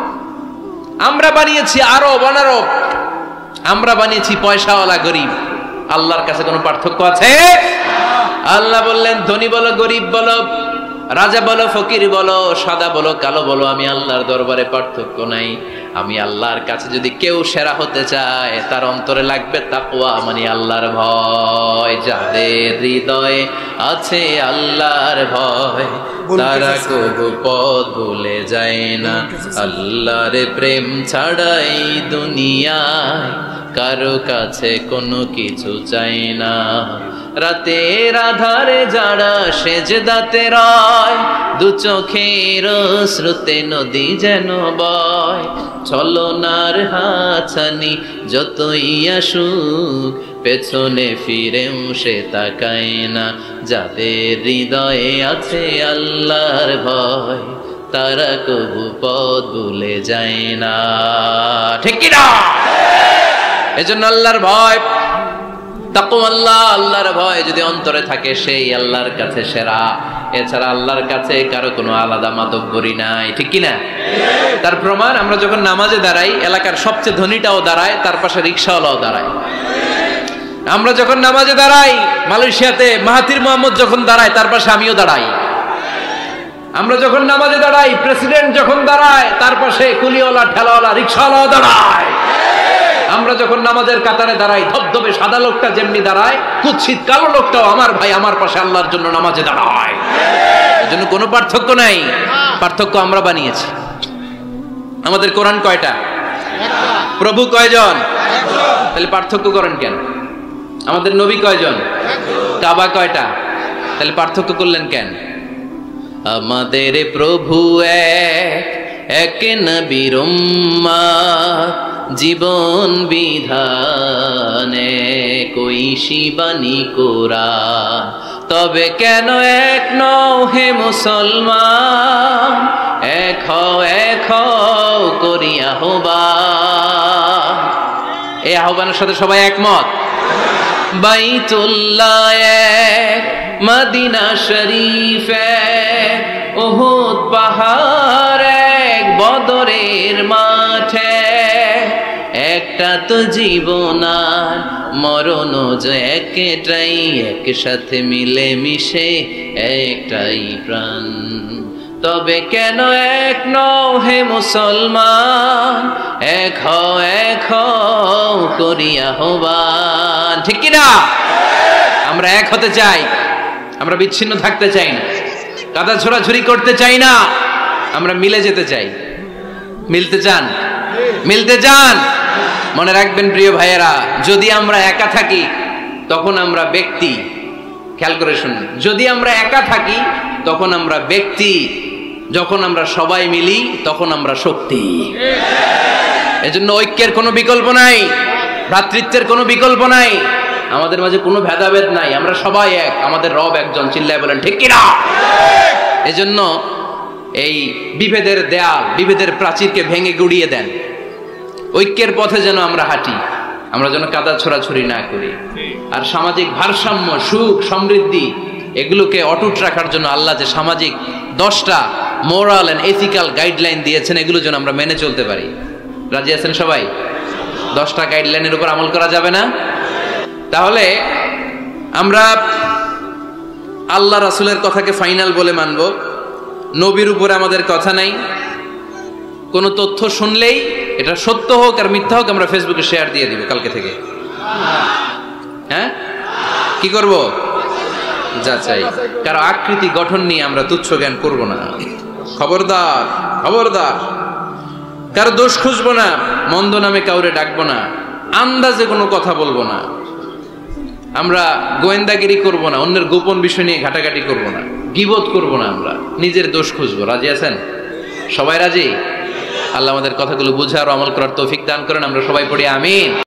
আমরা বানিয়েছি আরব অনারব, আমরা বানিয়েছি পয়সাওয়ালা গরিব। আল্লাহর কাছে কোনো পার্থক্য আছে? আল্লাহ বললেন, ধনী বলো গরিব বলো, রাজা বলো ফকির বলো, সাদা বলো কালো বলো, আমি আল্লাহর দরবারে পার্থক্য নাই। আমি আল্লাহর কাছে যদি কেউ সেরা হতে চায় তার অন্তরে লাগবে তাকওয়া, মানে আল্লাহর ভয়। যাদের হৃদয়ে আছে আল্লাহর ভয় তারা কবু পথ ভুলে যায় না। আল্লাহর প্রেম ছাড়াই দুনিয়ায় কারো কাছে কোনো কিছু চাই না। রাতের আধারে যারা সেজদাতে রয়, 2 চোখের স্রোতে নদী যেন বয়। ছলনার হাতছানি যতই আসুক পেছনে ফিরেও সে তাকায় না। যাদের হৃদয়ে আছে আল্লাহর ভয় তারা কবু পথ ভুলে যায় না, ঠিক কি না? এজন্য আল্লাহর ভয় তাকওয়াল্লাহ, আল্লাহর ভয় যদি অন্তরে থাকে সেই আল্লাহর কাছে সেরা। এছাড়া আল্লাহর কাছে কারো কোনো আলাদা মাতব্বরি নাই, ঠিক কি না? তার প্রমাণ আমরা যখন নামাজে দাঁড়াই, এলাকার সবচেয়ে ধনীটাও দাঁড়ায়, তার পাশে রিকশাওয়ালাও দাঁড়ায়। আমরা যখন নামাজে দাঁড়াই, মালয়েশিয়াতে মাহাথির মোহাম্মদ যখন দাঁড়ায়, তার পাশে আমিও দাঁড়াই। আমরা যখন নামাজে দাঁড়াই, প্রেসিডেন্ট যখন দাঁড়ায়, তার পাশে কুলিওয়ালা, ঠেলাওয়ালা, রিকশাওয়ালাও দাঁড়ায়। আমরা যখন নামাজের কাতারে দাঁড়াই, ধবধবে সাদা লোকটা যেমনি দাঁড়ায়, কুৎসিত কালো লোকটাও আমার ভাই, আমার পাশে আল্লাহর জন্য নামাজে দাঁড়ায়। এর জন্য কোনো পার্থক্য নাই, পার্থক্য আমরা বানিয়েছি। আমাদের কোরআন কয়টা? প্রভু কয়জন? তাহলে পার্থক্য করেন কেন? আমাদের নবী কয়জন? কাবা কয়টা? তাহলে পার্থক্য করলেন কেন? আমাদের প্রভু এক নবীর উম্মত, জীবন বিধানে কইশি বাণী কোরআন। তবে কেন এক নও হে মুসলমান, এক হও করিয়া আহ্বান। এই আহ্বানের সাথে সবাই একমত। বাইতুল্লাহ এক, মদিনা শরীফ এক, উহুদ পাহাড় এক, বদরের মাঠে একটা তো জীবন আর মরণ যে একটাই, একসাথে মিলে মিশে একটাই প্রাণ। তবে কেন এক নও হে মুসলমান, এক হও করিয়া আহ্বান, ঠিক কিনা? আমরা এক হতে চাই, আমরা বিচ্ছিন্ন থাকতে চাই না, কাদা ছোড়াছুরি করতে চাই না, আমরা মিলে যেতে চাই। মিলতে চান? মিলতে চান? মনে রাখবেন প্রিয় ভাইয়েরা, যদি আমরা একা থাকি তখন আমরা ব্যক্তি। খেয়াল করে শুনুন, যদি আমরা একা থাকি তখন আমরা ব্যক্তি, যখন আমরা সবাই মিলি তখন আমরা শক্তি। এজন্য ঐক্যের কোনো বিকল্প নাই, ভ্রাতৃত্বের কোনো বিকল্প নাই, আমাদের মাঝে কোনো ভেদাভেদ নাই, আমরা সবাই এক, আমাদের রব একজন। চিল্লায় বলেন ঠিক কিনা? এজন্য এই বিভেদের দেয়াল, বিভেদের প্রাচীরকে ভেঙে গুড়িয়ে দেন, ঐক্যের পথে যেন আমরা হাঁটি, আমরা যেন কাদা ছোড়াছুরি না করি। আর সামাজিক ভারসাম্য, সুখ, সমৃদ্ধি এগুলোকে অটুট রাখার জন্য আল্লাহ যে সামাজিক 10টা মোরাল এন্ড এথিক্যাল গাইডলাইন দিয়েছেন, এগুলো যেন আমরা মেনে চলতে পারি। রাজি আছেন সবাই? 10টা গাইডলাইনের উপর আমল করা যাবে না? তাহলে আমরা আল্লাহ রাসূলের কথাকে ফাইনাল বলে মানব, নবীর উপরে আমাদের কথা নাই। কোন তথ্য শুনলেই এটা সত্য হোক আর মিথ্যা হোক, আমরা ফেসবুকে শেয়ার দিয়ে দিব কালকে থেকে। হ্যাঁ, কি করব? যাচাই। কারো আকৃতি গঠন নিয়ে আমরা তুচ্ছ জ্ঞান করব না। খবরদার, খবরদার। কারো দোষ খুঁজবো না, মন্দ নামে কাউরে ডাকবো না, আন্দাজে কোনো কথা বলবো না, আমরা গোয়েন্দাগিরি করব না, অন্যের গোপন বিষয় নিয়ে ঘাটাঘাটি করব না, গীবত করব না, আমরা নিজের দোষ খুঁজবো। রাজি আছেন? সবাই রাজি? আল্লাহ আমাদের কথাগুলো বুঝে আর আমল করার তৌফিক দান করেন। আমরা সবাই পড়ি আমিন।